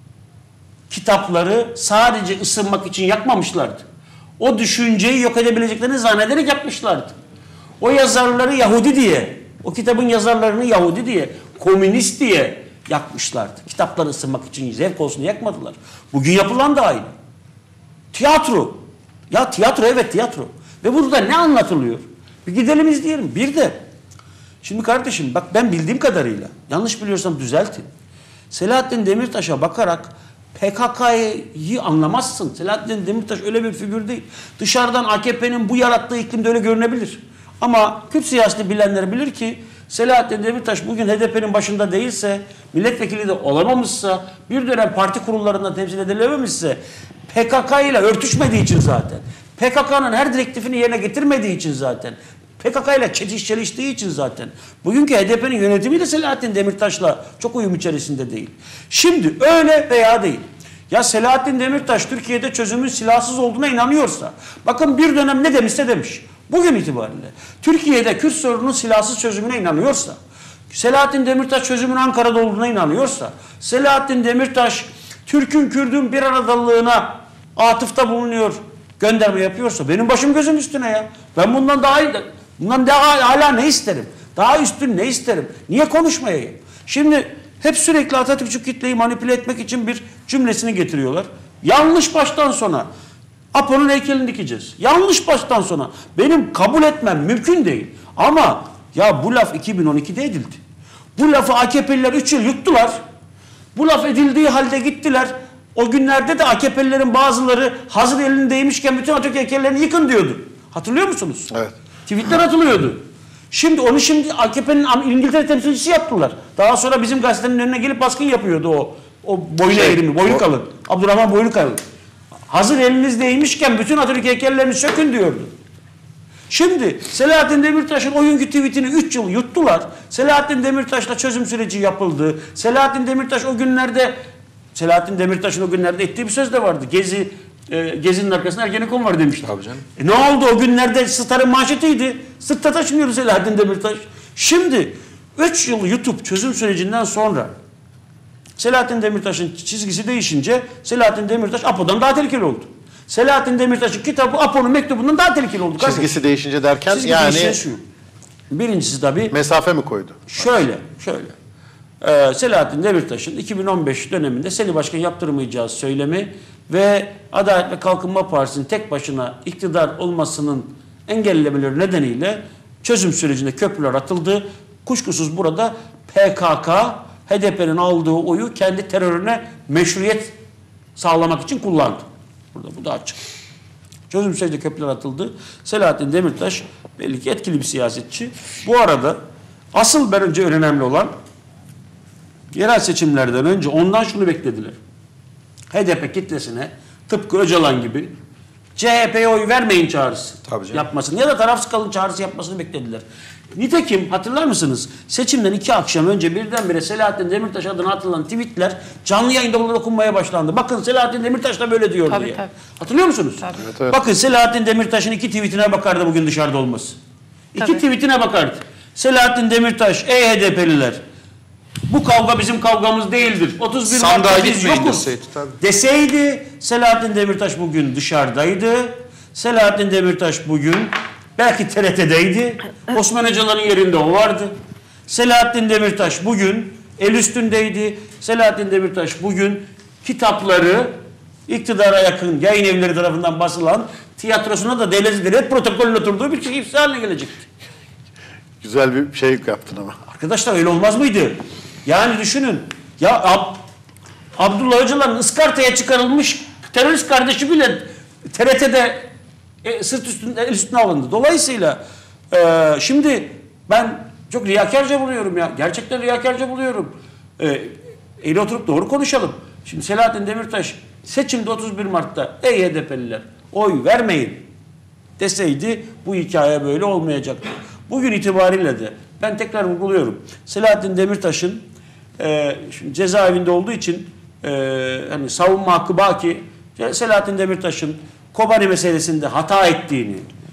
kitapları sadece ısınmak için yakmamışlardı. O düşünceyi yok edebileceklerini zannederek yapmışlardı. O yazarları Yahudi diye, o kitabın yazarlarını Yahudi diye, komünist diye yakmışlardı. Kitapları ısınmak için zevk olsun yakmadılar. Bugün yapılan da aynı. Tiyatro. Ya tiyatro evet tiyatro. Ve burada ne anlatılıyor? Bir gidelim izleyelim. Bir de şimdi kardeşim bak ben bildiğim kadarıyla yanlış biliyorsam düzeltin. Selahattin Demirtaş'a bakarak PKK'yı anlamazsın. Selahattin Demirtaş öyle bir figür değil. Dışarıdan AKP'nin bu yarattığı iklimde öyle görünebilir. Ama Kürt siyasetini bilenler bilir ki Selahattin Demirtaş bugün HDP'nin başında değilse, milletvekili de olamamışsa, bir dönem parti kurullarında temsil edilememişse, PKK ile örtüşmediği için zaten, PKK'nın her direktifini yerine getirmediği için zaten, PKK ile çeliştiği için zaten, bugünkü HDP'nin yönetimi de Selahattin Demirtaş'la çok uyum içerisinde değil. Şimdi öyle veya değil. Ya Selahattin Demirtaş Türkiye'de çözümün silahsız olduğuna inanıyorsa, bakın bir dönem ne demişse demiş. Bugün itibariyle Türkiye'de Kürt sorununun silahsız çözümüne inanıyorsa, Selahattin Demirtaş çözümün Ankara'da olduğuna inanıyorsa, Selahattin Demirtaş Türk'ün Kürt'ün bir aradalığına atıfta bulunuyor, gönderme yapıyorsa benim başım gözüm üstüne ya. Ben bundan daha hala ne isterim? Daha üstün ne isterim? Niye konuşmayayım? Şimdi hep sürekli Atatürkçü kitleyi manipüle etmek için bir cümlesini getiriyorlar. Yanlış baştan sona. Apo'nun heykelini dikeceğiz. Yanlış baştan sona. Benim kabul etmem mümkün değil. Ama ya bu laf 2012'de edildi. Bu lafı AKP'liler 3 yıl yuttular. Bu laf edildiği halde gittiler. O günlerde de AKP'lilerin bazıları hazır elindeymişken bütün Atatürk heykellerini yıkın diyordu. Hatırlıyor musunuz? Evet. Tweetler atılıyordu. Şimdi onu AKP'nin İngiltere temsilcisi yaptılar. Daha sonra bizim gazetenin önüne gelip baskın yapıyordu o boynu eğrimi, boynu kalın. Abdurrahman boynu kalın. Hazır elinizdeymişken bütün Atatürk heykellerini sökün diyordu. Şimdi Selahattin Demirtaş'ın o günkü tweetini 3 yıl yuttular. Selahattin Demirtaş'la çözüm süreci yapıldı. Selahattin Demirtaş'ın o günlerde ettiği bir söz de vardı. Gezi'nin arkasında Ergenekon var demişti. Tabii canım. Ne oldu o günlerde Star'ın manşetiydi. Sırtta taşınıyordu Selahattin Demirtaş. Şimdi 3 yıl YouTube çözüm sürecinden sonra Selahattin Demirtaş'ın çizgisi değişince Selahattin Demirtaş APO'dan daha tehlikeli oldu. Selahattin Demirtaş'ın kitabı APO'nun mektubundan daha tehlikeli oldu. Çizgisi değişince derken Çizgi yani değişince şu. Birincisi tabii mesafe mi koydu? şöyle. Selahattin Demirtaş'ın 2015 döneminde Seli Başkan yaptırmayacağız söylemi ve Adalet ve Kalkınma Partisi'nin tek başına iktidar olmasının engellemeleri nedeniyle çözüm sürecinde köprüler atıldı. Kuşkusuz burada PKK, HDP'nin aldığı oyu kendi terörüne meşruiyet sağlamak için kullandı. Burada bu da açık. Çözüm sürecinde köprüler atıldı. Selahattin Demirtaş belli ki etkili bir siyasetçi. Bu arada asıl bence önemli olan yerel seçimlerden önce ondan şunu beklediler. HDP kitlesine tıpkı Öcalan gibi CHP'ye oy vermeyin çağrısı yapmasını ya da tarafsız kalın çağrısı yapmasını beklediler. Nitekim hatırlar mısınız? Seçimden 2 akşam önce birdenbire Selahattin Demirtaş adına atılan tweetler canlı yayında okunmaya başlandı. Bakın Selahattin Demirtaş da böyle diyor diye. Tabii. Hatırlıyor musunuz? Tabii. Evet. Bakın Selahattin Demirtaş'ın 2 tweetine bakardı bugün dışarıda olması. 2 tweetine bakardı. Selahattin Demirtaş, ey HDP'liler, bu kavga bizim kavgamız değildir. 31 Mart'ta biz yokuz deseydi Selahattin Demirtaş bugün dışarıdaydı. Selahattin Demirtaş bugün belki TRT'deydi. Osman Öcalan'ın yerinde o vardı. Selahattin Demirtaş bugün el üstündeydi. Selahattin Demirtaş bugün kitapları iktidara yakın yayın evleri tarafından basılan tiyatrosuna da devlet protokolüne oturduğu bir kişi haline gelecekti. Güzel bir şey yaptın ama. Arkadaşlar öyle olmaz mıydı? Yani düşünün. Ya Abdullah Öcalan'ın ıskartaya çıkarılmış terörist kardeşi bile TRT'de el üstüne alındı. Dolayısıyla şimdi ben çok riyakarca buluyorum ya. Gerçekten riyakarca buluyorum. Eğri oturup doğru konuşalım. Şimdi Selahattin Demirtaş seçimde 31 Mart'ta ey HDP'liler oy vermeyin deseydi bu hikaye böyle olmayacaktı. Bugün itibariyle de ben tekrar vurguluyorum. Selahattin Demirtaş'ın şimdi cezaevinde olduğu için hani savunma hakkı baki. Selahattin Demirtaş'ın Kobani meselesinde hata ettiğini,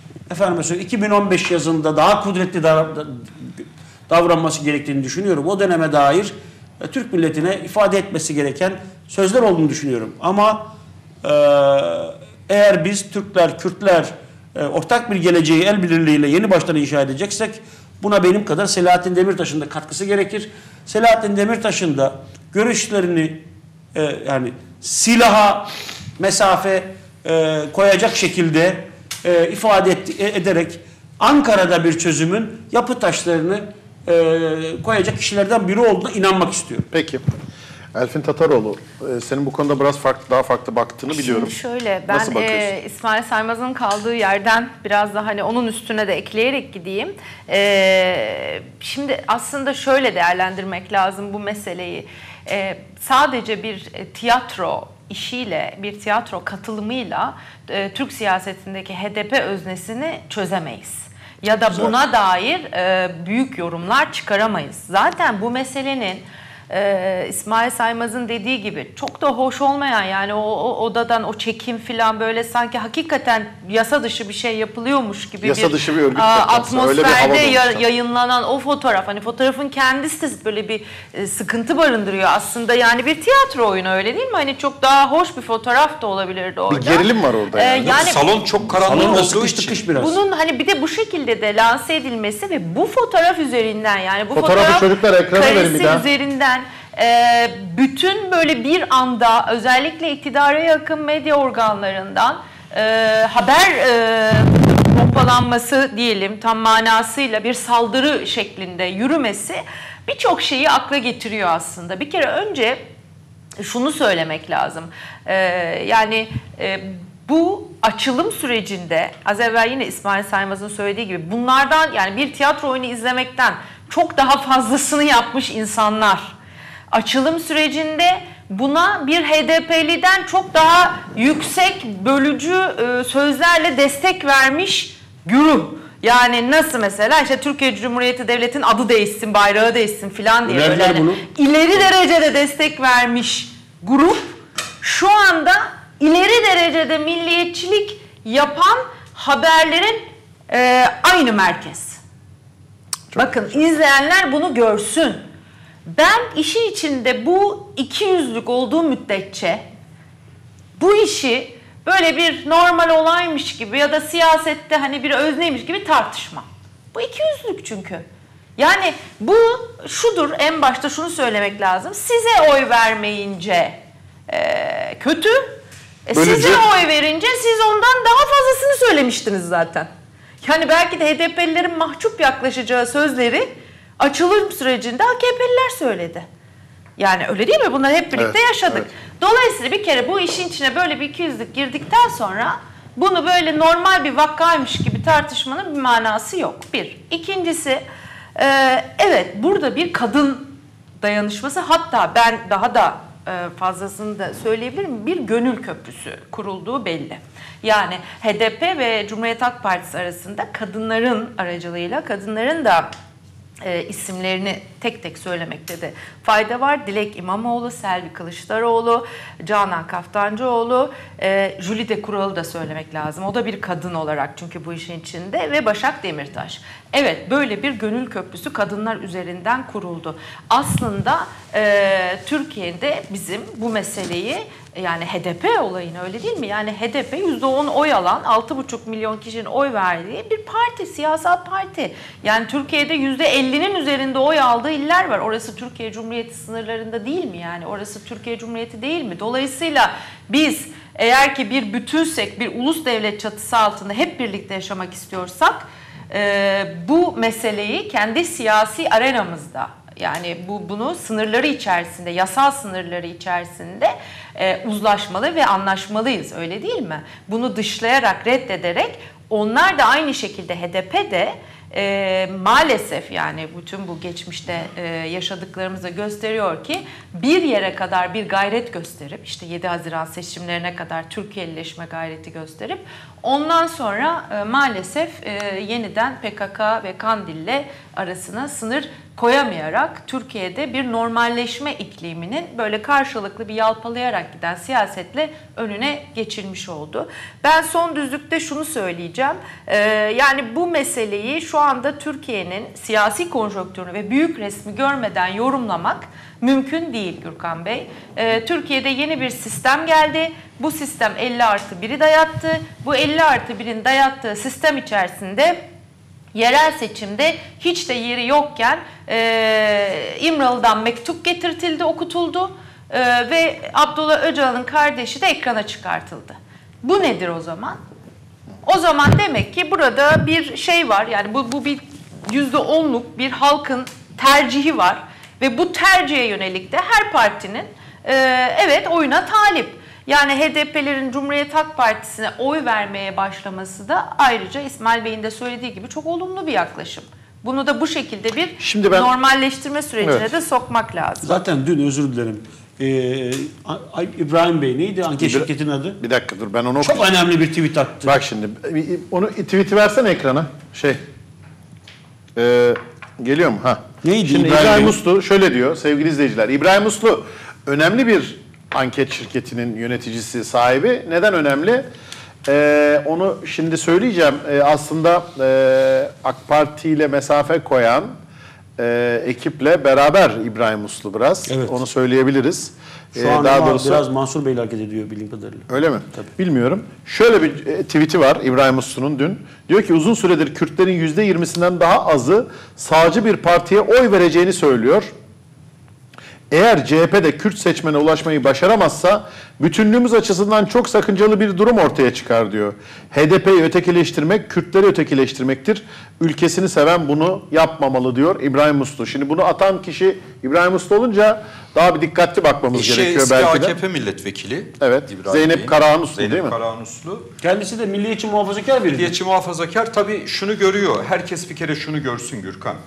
2015 yazında daha kudretli davranması gerektiğini düşünüyorum. O döneme dair Türk milletine ifade etmesi gereken sözler olduğunu düşünüyorum. Ama eğer biz Türkler, Kürtler ortak bir geleceği el birliğiyle yeni baştan inşa edeceksek buna benim kadar Selahattin Demirtaş'ın da katkısı gerekir. Selahattin Demirtaş'ın da görüşlerini yani silaha mesafe koyacak şekilde ifade ederek Ankara'da bir çözümün yapı taşlarını koyacak kişilerden biri olduğuna inanmak istiyorum. Peki. Elfin Tataroğlu, senin bu konuda biraz daha farklı baktığını biliyorum. Şimdi şöyle, ben İsmail Saymaz'ın kaldığı yerden biraz da hani onun üstüne de ekleyerek gideyim. Şimdi aslında şöyle değerlendirmek lazım bu meseleyi. Sadece bir tiyatro işiyle, bir tiyatro katılımıyla Türk siyasetindeki HDP öznesini çözemeyiz. Ya da buna dair büyük yorumlar çıkaramayız. Zaten bu meselenin İsmail Saymaz'ın dediği gibi çok da hoş olmayan, yani o odadan o çekim falan böyle sanki hakikaten yasa dışı bir şey yapılıyormuş gibi yasa dışı bir örgüt atmosferde yayınlanan o fotoğraf, hani fotoğrafın kendisi de böyle bir sıkıntı barındırıyor aslında. Yani bir tiyatro oyunu, öyle değil mi? Hani çok daha hoş bir fotoğraf da olabilirdi orada. Bir gerilim var orada yani. Yani salon çok karanlık olduğu için. Biraz. Bunun hani bir de bu şekilde de lanse edilmesi ve bu fotoğraf üzerinden, yani bu fotoğrafı çocuklar ekrana verin bir daha. Üzerinden bütün böyle bir anda özellikle iktidara yakın medya organlarından haber pompalanması diyelim tam manasıyla bir saldırı şeklinde yürümesi birçok şeyi akla getiriyor aslında. Bir kere önce şunu söylemek lazım. Yani bu açılım sürecinde az evvel yine İsmail Saymaz'ın söylediği gibi bunlardan yani bir tiyatro oyunu izlemekten çok daha fazlasını yapmış insanlar. Açılım sürecinde buna bir HDP'liden çok daha yüksek bölücü sözlerle destek vermiş güruh. Yani nasıl mesela işte Türkiye Cumhuriyeti Devleti'nin adı değişsin, bayrağı değişsin filan diye böyle yani ileri derecede destek vermiş grup şu anda ileri derecede milliyetçilik yapan haberlerin aynı merkez. Bakın izleyenler bunu görsün. Ben işin içinde bu ikiyüzlülük olduğu müddetçe bu işi böyle bir normal olaymış gibi ya da siyasette hani bir özneymiş gibi tartışmam. Bu ikiyüzlülük çünkü. Yani bu şudur, en başta şunu söylemek lazım. Size oy vermeyince kötü, size oy verince siz ondan daha fazlasını söylemiştiniz zaten. Yani belki de HDP'lilerin mahcup yaklaşacağı sözleri açılım sürecinde AKP'liler söyledi. Yani öyle değil mi? Bunları hep birlikte yaşadık. Evet. Dolayısıyla bir kere bu işin içine böyle bir ikiyüzlülük girdikten sonra bunu böyle normal bir vakaymış gibi tartışmanın bir manası yok. Bir. İkincisi, evet burada bir kadın dayanışması, hatta ben daha da fazlasını da söyleyebilirim, bir gönül köprüsü kurulduğu belli. Yani HDP ve Cumhuriyet Halk Partisi arasında kadınların aracılığıyla kadınların da isimlerini tek tek söylemekte de fayda var. Dilek İmamoğlu, Selvi Kılıçdaroğlu, Canan Kaftancıoğlu, Jülide Kural'ı da söylemek lazım. O da bir kadın olarak çünkü bu işin içinde ve Başak Demirtaş. Evet, böyle bir gönül köprüsü kadınlar üzerinden kuruldu. Aslında Türkiye'de bizim bu meseleyi, yani HDP olayını, öyle değil mi? Yani HDP %10 oy alan, 6,5 milyon kişinin oy verdiği bir parti, siyasal parti. Yani Türkiye'de %50'nin üzerinde oy aldığı iller var. Orası Türkiye Cumhuriyeti sınırlarında değil mi? Yani orası Türkiye Cumhuriyeti değil mi? Dolayısıyla biz eğer ki bir bütünsek, bir ulus devlet çatısı altında hep birlikte yaşamak istiyorsak, bu meseleyi kendi siyasi arenamızda, yani bunu sınırları içerisinde, yasal sınırları içerisinde uzlaşmalı ve anlaşmalıyız, öyle değil mi? Bunu dışlayarak, reddederek, onlar da aynı şekilde HDP de maalesef yani bütün bu geçmişte yaşadıklarımızı gösteriyor ki bir yere kadar bir gayret gösterip, işte 7 Haziran seçimlerine kadar Türkiye'lileşme gayreti gösterip ondan sonra maalesef yeniden PKK ve Kandil'le arasına sınır koyamayarak Türkiye'de bir normalleşme ikliminin böyle karşılıklı bir yalpalayarak giden siyasetle önüne geçilmiş oldu. Ben son düzlükte şunu söyleyeceğim. Yani bu meseleyi şu anda Türkiye'nin siyasi konjonktürünü ve büyük resmi görmeden yorumlamak mümkün değil Gürkan Bey. Türkiye'de yeni bir sistem geldi. Bu sistem 50+1'i dayattı. Bu 50+1'in dayattığı sistem içerisinde yerel seçimde hiç de yeri yokken İmralı'dan mektup getirtildi, okutuldu ve Abdullah Öcalan'ın kardeşi de ekrana çıkartıldı. Bu nedir o zaman? O zaman demek ki burada bir şey var, yani bu bir %10'luk bir halkın tercihi var ve bu tercihe yönelik de her partinin evet oyuna talip. Yani HDP'lerin Cumhuriyet Halk Partisi'ne oy vermeye başlaması da ayrıca İsmail Bey'in de söylediği gibi çok olumlu bir yaklaşım. Bunu da bu şekilde bir normalleştirme sürecine de sokmak lazım. Zaten dün, özür dilerim, İbrahim Bey neydi anket şirketinin adı? Bir dakika dur, ben onu çok önemli bir tweet attı. Bak şimdi onu tweet'i versene ekrana. Geliyor mu? Neydi? Şimdi İbrahim Uslu şöyle diyor sevgili izleyiciler. İbrahim Uslu önemli bir anket şirketinin yöneticisi, sahibi. Neden önemli? Onu şimdi söyleyeceğim. Aslında AK Parti ile mesafe koyan ekiple beraber İbrahim Uslu biraz. Evet. Onu söyleyebiliriz. Şu an daha doğrusu biraz Mansur Bey'le hareket ediyor bildiğim kadarıyla. Öyle mi? Tabii. Bilmiyorum. Şöyle bir tweet'i var İbrahim Uslu'nun dün. Diyor ki uzun süredir Kürtlerin %20'sinden daha azı sağcı bir partiye oy vereceğini söylüyor. Eğer CHP'de Kürt seçmene ulaşmayı başaramazsa bütünlüğümüz açısından çok sakıncalı bir durum ortaya çıkar diyor. HDP'yi ötekileştirmek, Kürtleri ötekileştirmektir. Ülkesini seven bunu yapmamalı diyor İbrahim Uslu. Şimdi bunu atan kişi İbrahim Uslu olunca daha bir dikkatli bakmamız gerekiyor eski belki de. AKP milletvekili. Evet. İbrahim Zeynep Bey'in. Karahan Uslu Zeynep değil mi? Karahan Uslu. Kendisi de milliyetçi muhafazakar biri. Milliyetçi muhafazakar tabii şunu görüyor. Herkes bir kere şunu görsün Gürkan.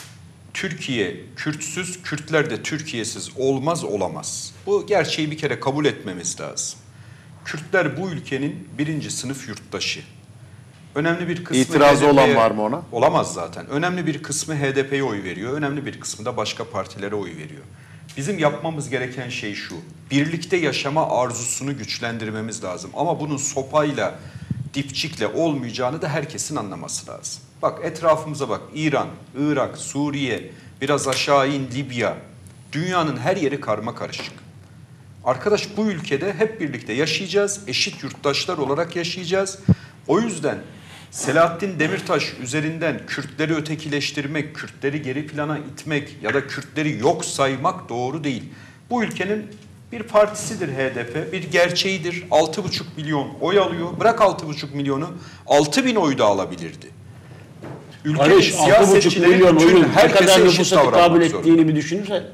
Türkiye Kürtsüz, Kürtler de Türkiye'siz olmaz olamaz. Bu gerçeği bir kere kabul etmemiz lazım. Kürtler bu ülkenin birinci sınıf yurttaşı. Önemli bir kısmı İtirazı olan var mı ona? Olamaz zaten. Önemli bir kısmı HDP'ye oy veriyor. Önemli bir kısmı da başka partilere oy veriyor. Bizim yapmamız gereken şey şu. Birlikte yaşama arzusunu güçlendirmemiz lazım. Ama bunun sopayla, dipçikle olmayacağını da herkesin anlaması lazım. Bak etrafımıza bak. İran, Irak, Suriye, biraz aşağı in Libya. Dünyanın her yeri karma karışık. Arkadaş bu ülkede hep birlikte yaşayacağız. Eşit yurttaşlar olarak yaşayacağız. O yüzden Selahattin Demirtaş üzerinden Kürtleri ötekileştirmek, Kürtleri geri plana itmek ya da Kürtleri yok saymak doğru değil. Bu ülkenin bir partisidir HDP, bir gerçeğidir. 6,5 milyon oy alıyor. Bırak 6,5 milyonu, 6.000 oy da alabilirdi. Ülkenin Barış 6,5 siyasetçileri milyon bütün oyun ne kadar herkese eşit nüfusa tekabül davranmak zorunda. ettiğini bir düşünürsen.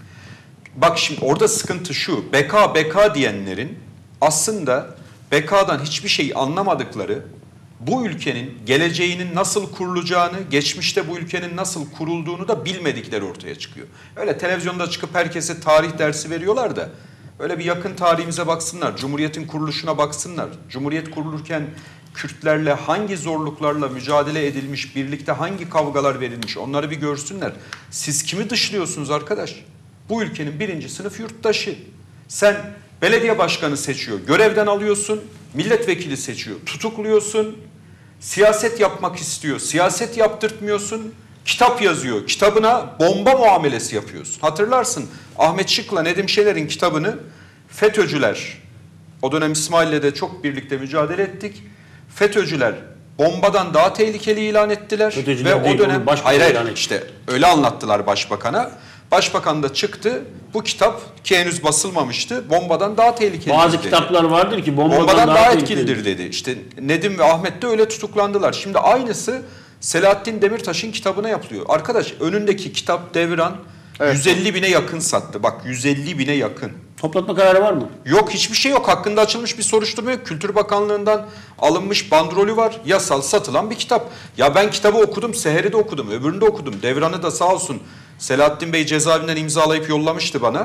Bak şimdi orada sıkıntı şu. BK diyenlerin aslında BK'dan hiçbir şey anlamadıkları, bu ülkenin geleceğinin nasıl kurulacağını, geçmişte bu ülkenin nasıl kurulduğunu da bilmedikleri ortaya çıkıyor. Öyle televizyonda çıkıp herkese tarih dersi veriyorlar da öyle bir yakın tarihimize baksınlar, Cumhuriyet'in kuruluşuna baksınlar. Cumhuriyet kurulurken Kürtlerle hangi zorluklarla mücadele edilmiş, birlikte hangi kavgalar verilmiş onları bir görsünler. Siz kimi dışlıyorsunuz arkadaş? Bu ülkenin birinci sınıf yurttaşı. Sen belediye başkanı seçiyor, görevden alıyorsun, milletvekili seçiyor, tutukluyorsun, siyaset yapmak istiyor, siyaset yaptırtmıyorsun, kitap yazıyor, kitabına bomba muamelesi yapıyorsun. Hatırlarsın Ahmet Şık'la Nedim Şener'in kitabını FETÖ'cüler, o dönem İsmail'le de çok birlikte mücadele ettik, FETÖ'cüler bombadan daha tehlikeli ilan ettiler. FETÖ'cüler ve değil, o dönem onu başbakan hayır ilan etti. işte öyle anlattılar başbakana. Başbakan da çıktı. Bu kitap ki henüz basılmamıştı. Bombadan daha tehlikeli. Bazı dedi. kitaplar vardır ki Bombadan daha tehlikeli. etkilidir dedi. İşte Nedim ve Ahmet de öyle tutuklandılar. Şimdi aynısı Selahattin Demirtaş'ın kitabına yapılıyor. Arkadaş önündeki kitap Devran 150 bine yakın sattı. Bak 150 bine yakın. Toplatma kararı var mı? Yok hiçbir şey yok. Hakkında açılmış bir soruşturma yok. Kültür Bakanlığı'ndan alınmış bandrolü var. Yasal satılan bir kitap. Ya ben kitabı okudum. Seher'i de okudum. Öbürünü de okudum. Devran'ı da sağ olsun Selahattin Bey cezaevinden imzalayıp yollamıştı bana.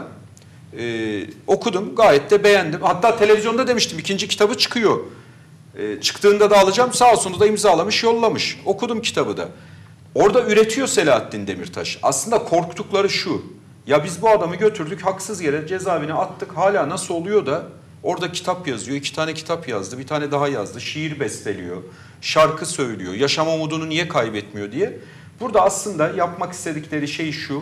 Okudum. Gayet de beğendim. Hatta televizyonda demiştim. İkinci kitabı çıkıyor. Çıktığında da alacağım. Sağ olsun da imzalamış yollamış. Okudum kitabı da. Orada üretiyor Selahattin Demirtaş. Aslında korktukları şu. Ya biz bu adamı götürdük haksız yere cezaevine attık. Hala nasıl oluyor da orada kitap yazıyor. 2 tane kitap yazdı. Bir tane daha yazdı. Şiir besteliyor. Şarkı söylüyor. Yaşam umudunu niye kaybetmiyor diye. Burada aslında yapmak istedikleri şey şu.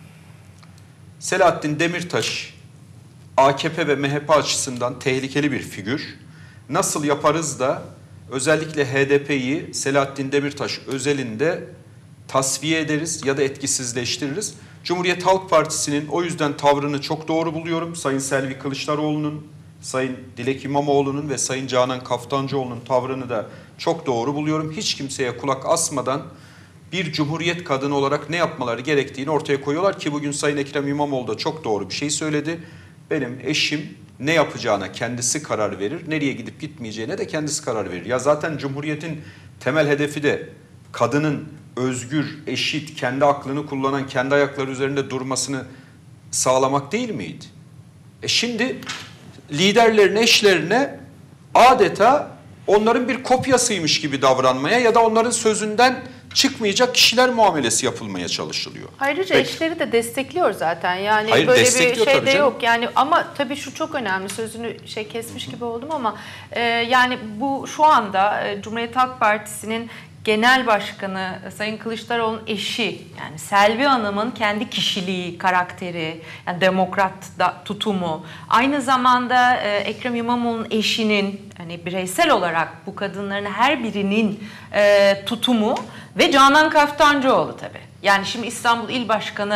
Selahattin Demirtaş AKP ve MHP açısından tehlikeli bir figür. Nasıl yaparız da özellikle HDP'yi Selahattin Demirtaş özelinde tasfiye ederiz ya da etkisizleştiririz. Cumhuriyet Halk Partisi'nin o yüzden tavrını çok doğru buluyorum. Sayın Selvi Kılıçdaroğlu'nun, Sayın Dilek İmamoğlu'nun ve Sayın Canan Kaftancıoğlu'nun tavrını da çok doğru buluyorum. Hiç kimseye kulak asmadan bir cumhuriyet kadını olarak ne yapmaları gerektiğini ortaya koyuyorlar ki bugün Sayın Ekrem İmamoğlu da çok doğru bir şey söyledi. Benim eşim ne yapacağına kendisi karar verir, nereye gidip gitmeyeceğine de kendisi karar verir. Ya zaten cumhuriyetin temel hedefi de kadının özgür, eşit, kendi aklını kullanan, kendi ayakları üzerinde durmasını sağlamak değil miydi? Şimdi liderlerin eşlerine adeta onların bir kopyasıymış gibi davranmaya ya da onların sözünden çıkmayacak kişiler muamelesi yapılmaya çalışılıyor. Ayrıca Peki. eşleri de destekliyor zaten. Yani Hayır, böyle bir destekliyor şey tabii de canım. yok. Yani ama tabii şu çok önemli. Sözünü kesmiş gibi oldum ama yani bu şu anda Cumhuriyet Halk Partisi'nin Genel Başkanı Sayın Kılıçdaroğlu'nun eşi yani Selvi Hanım'ın kendi kişiliği, karakteri, yani demokrat tutumu, aynı zamanda Ekrem İmamoğlu'nun eşinin hani bireysel olarak bu kadınların her birinin tutumu ve Canan Kaftancıoğlu tabii. Yani şimdi İstanbul İl Başkanı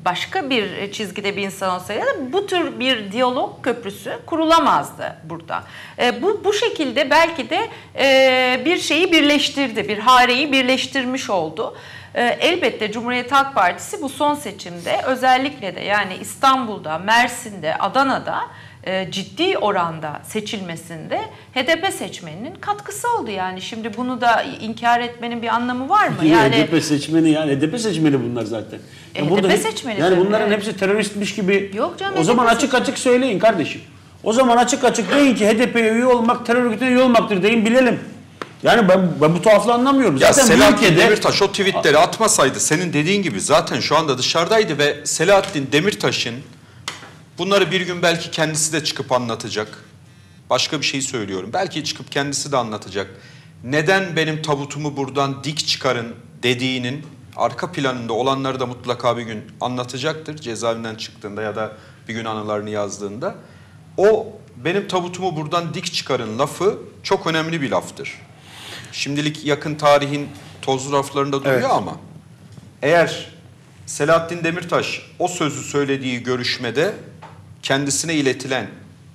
başka bir çizgide bir insan olsaydı bu tür bir diyalog köprüsü kurulamazdı burada. Bu şekilde belki de bir şeyi birleştirdi, bir hareyi birleştirmiş oldu. Elbette Cumhuriyet Halk Partisi bu son seçimde özellikle de yani İstanbul'da, Mersin'de, Adana'da ciddi oranda seçilmesinde HDP seçmeninin katkısı oldu. Yani şimdi bunu da inkar etmenin bir anlamı var mı? Yani HDP seçmeni, yani HDP seçmeni bunlar zaten. Ya HDP burada seçmeni yani tabii, bunların evet. hepsi teröristmiş gibi. Yok canım, o zaman HDP açık açık söyleyin kardeşim. O zaman açık açık deyin ki HDP'ye üye olmak terör örgütüne üye olmaktır deyin, bilelim. Yani ben bu tuhaflığı anlamıyorum. Ya Zaten bu Selahattin ülkede Demirtaş o tweetleri atmasaydı senin dediğin gibi zaten şu anda dışarıdaydı ve Selahattin Demirtaş'ın bunları bir gün belki kendisi de çıkıp anlatacak. Başka bir şey söylüyorum. Belki çıkıp kendisi de anlatacak. Neden benim tabutumu buradan dik çıkarın dediğinin arka planında olanları da mutlaka bir gün anlatacaktır. Cezaevinden çıktığında ya da bir gün anılarını yazdığında. O benim tabutumu buradan dik çıkarın lafı çok önemli bir laftır. Şimdilik yakın tarihin tozlu raflarında duruyor Evet. ama eğer Selahattin Demirtaş o sözü söylediği görüşmede kendisine iletilen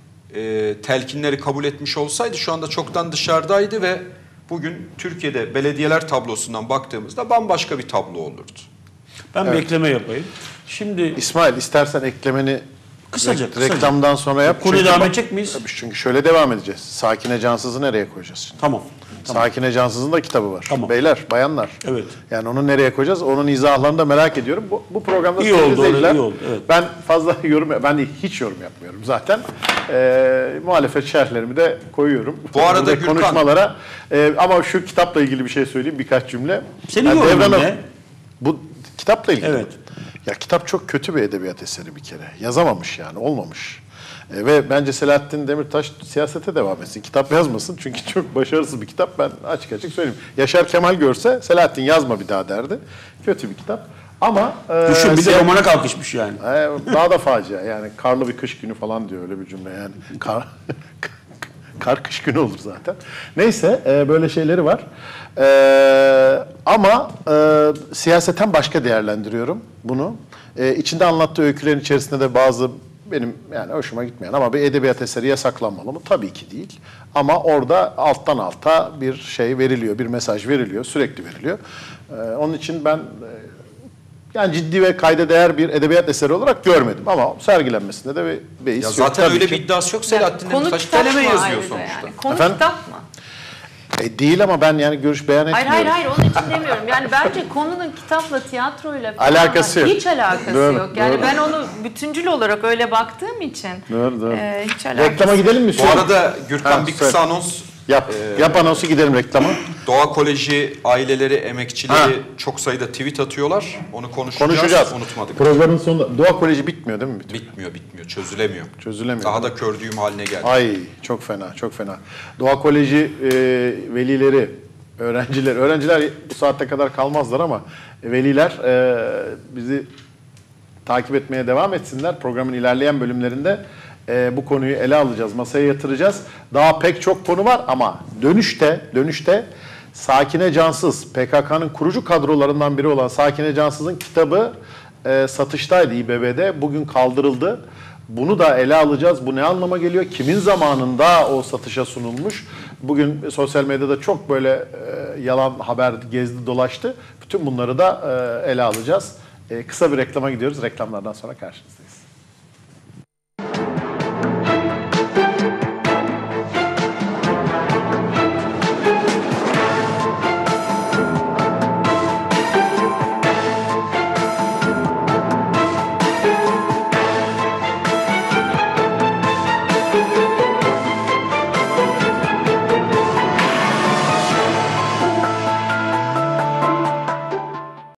telkinleri kabul etmiş olsaydı şu anda çoktan dışarıdaydı ve bugün Türkiye'de belediyeler tablosundan baktığımızda bambaşka bir tablo olurdu. ben bir Evet. ekleme yapayım. Şimdi İsmail, istersen eklemeni Kısaca. reklamdan sonra yap. Konuya Çünkü devam bak- edecek miyiz? Tabii, çünkü şöyle devam edeceğiz. Sakine Cansız'ı nereye koyacağız şimdi? Tamam. Sakine Cansız'ın da kitabı var. Tamam. Beyler, bayanlar. Evet. Yani onu nereye koyacağız? Onun izahlarını da merak ediyorum. Bu programda İyi sevgili oldu, izleyiciler, iyi oldu, evet. ben fazla ben hiç yorum yapmıyorum zaten. Muhalefet şerhlerimi de koyuyorum. Bu arada Burada Gürkan- konuşmalara ama şu kitapla ilgili bir şey söyleyeyim, birkaç cümle. Senin Yani yorumun Devran- ne? Bu kitapla ilgili. Evet. Ya kitap çok kötü bir edebiyat eseri bir kere. Yazamamış yani, olmamış. Ve bence Selahattin Demirtaş siyasete devam etsin. Kitap yazmasın çünkü çok başarısız bir kitap. Ben açık açık söyleyeyim. Yaşar Kemal görse Selahattin yazma bir daha derdi. Kötü bir kitap. Ama Düşün, bir de romana kalkışmış yani. daha da facia. Yani karlı bir kış günü falan diyor, öyle bir cümle yani. Kar kış günü olur zaten. Neyse, böyle şeyleri var. Ama siyaseten başka değerlendiriyorum bunu. İçinde anlattığı öykülerin içerisinde de bazı benim yani hoşuma gitmeyen ama bir edebiyat eseri yasaklanmalı mı? Tabii ki değil. Ama orada alttan alta bir şey veriliyor, bir mesaj veriliyor, sürekli veriliyor. Onun için ben yani ciddi ve kayda değer bir edebiyat eseri olarak görmedim ama sergilenmesinde de bir beis Ya yok. zaten Tabii öyle ki. bir iddiası yok Selahattin konu Demirtaş. kitap mı Kelime yazıyor ayrıca sonuçta. yani? Konu Efendim? kitap mı? Değil ama ben yani görüş beyan Hayır etmiyorum. hayır hayır, onun için demiyorum. Yani bence konunun kitapla, tiyatroyla falan Alakası yok. hiç alakası Doğru, yok. Yani doğru. ben onu bütüncül olarak öyle baktığım için Doğru. hiç alakası Reklama gidelim mi? Bu arada Gürkan Ha, bir söyle. kısa anons. Yap anonsu, gidelim reklama. Doğa Koleji aileleri, emekçileri Ha. çok sayıda tweet atıyorlar. Onu konuşacağız. Konuşacağız. Unutmadık. Programın sonunda Doğa Koleji bitmiyor değil mi? Bitmiyor, çözülemiyor. Çözülemiyor. Daha da kördüğüm haline geldi. Ay çok fena. Doğa Koleji velileri, öğrenciler bu saatte kadar kalmazlar ama veliler bizi takip etmeye devam etsinler. Programın ilerleyen bölümlerinde bu konuyu ele alacağız, masaya yatıracağız. Daha pek çok konu var ama dönüşte Sakine Cansız, PKK'nın kurucu kadrolarından biri olan Sakine Cansız'ın kitabı satıştaydı İBB'de. Bugün kaldırıldı. Bunu da ele alacağız. Bu ne anlama geliyor? Kimin zamanında o satışa sunulmuş? Bugün sosyal medyada çok böyle yalan haber gezdi dolaştı. Bütün bunları da ele alacağız. Kısa bir reklama gidiyoruz. Reklamlardan sonra karşınızdayız.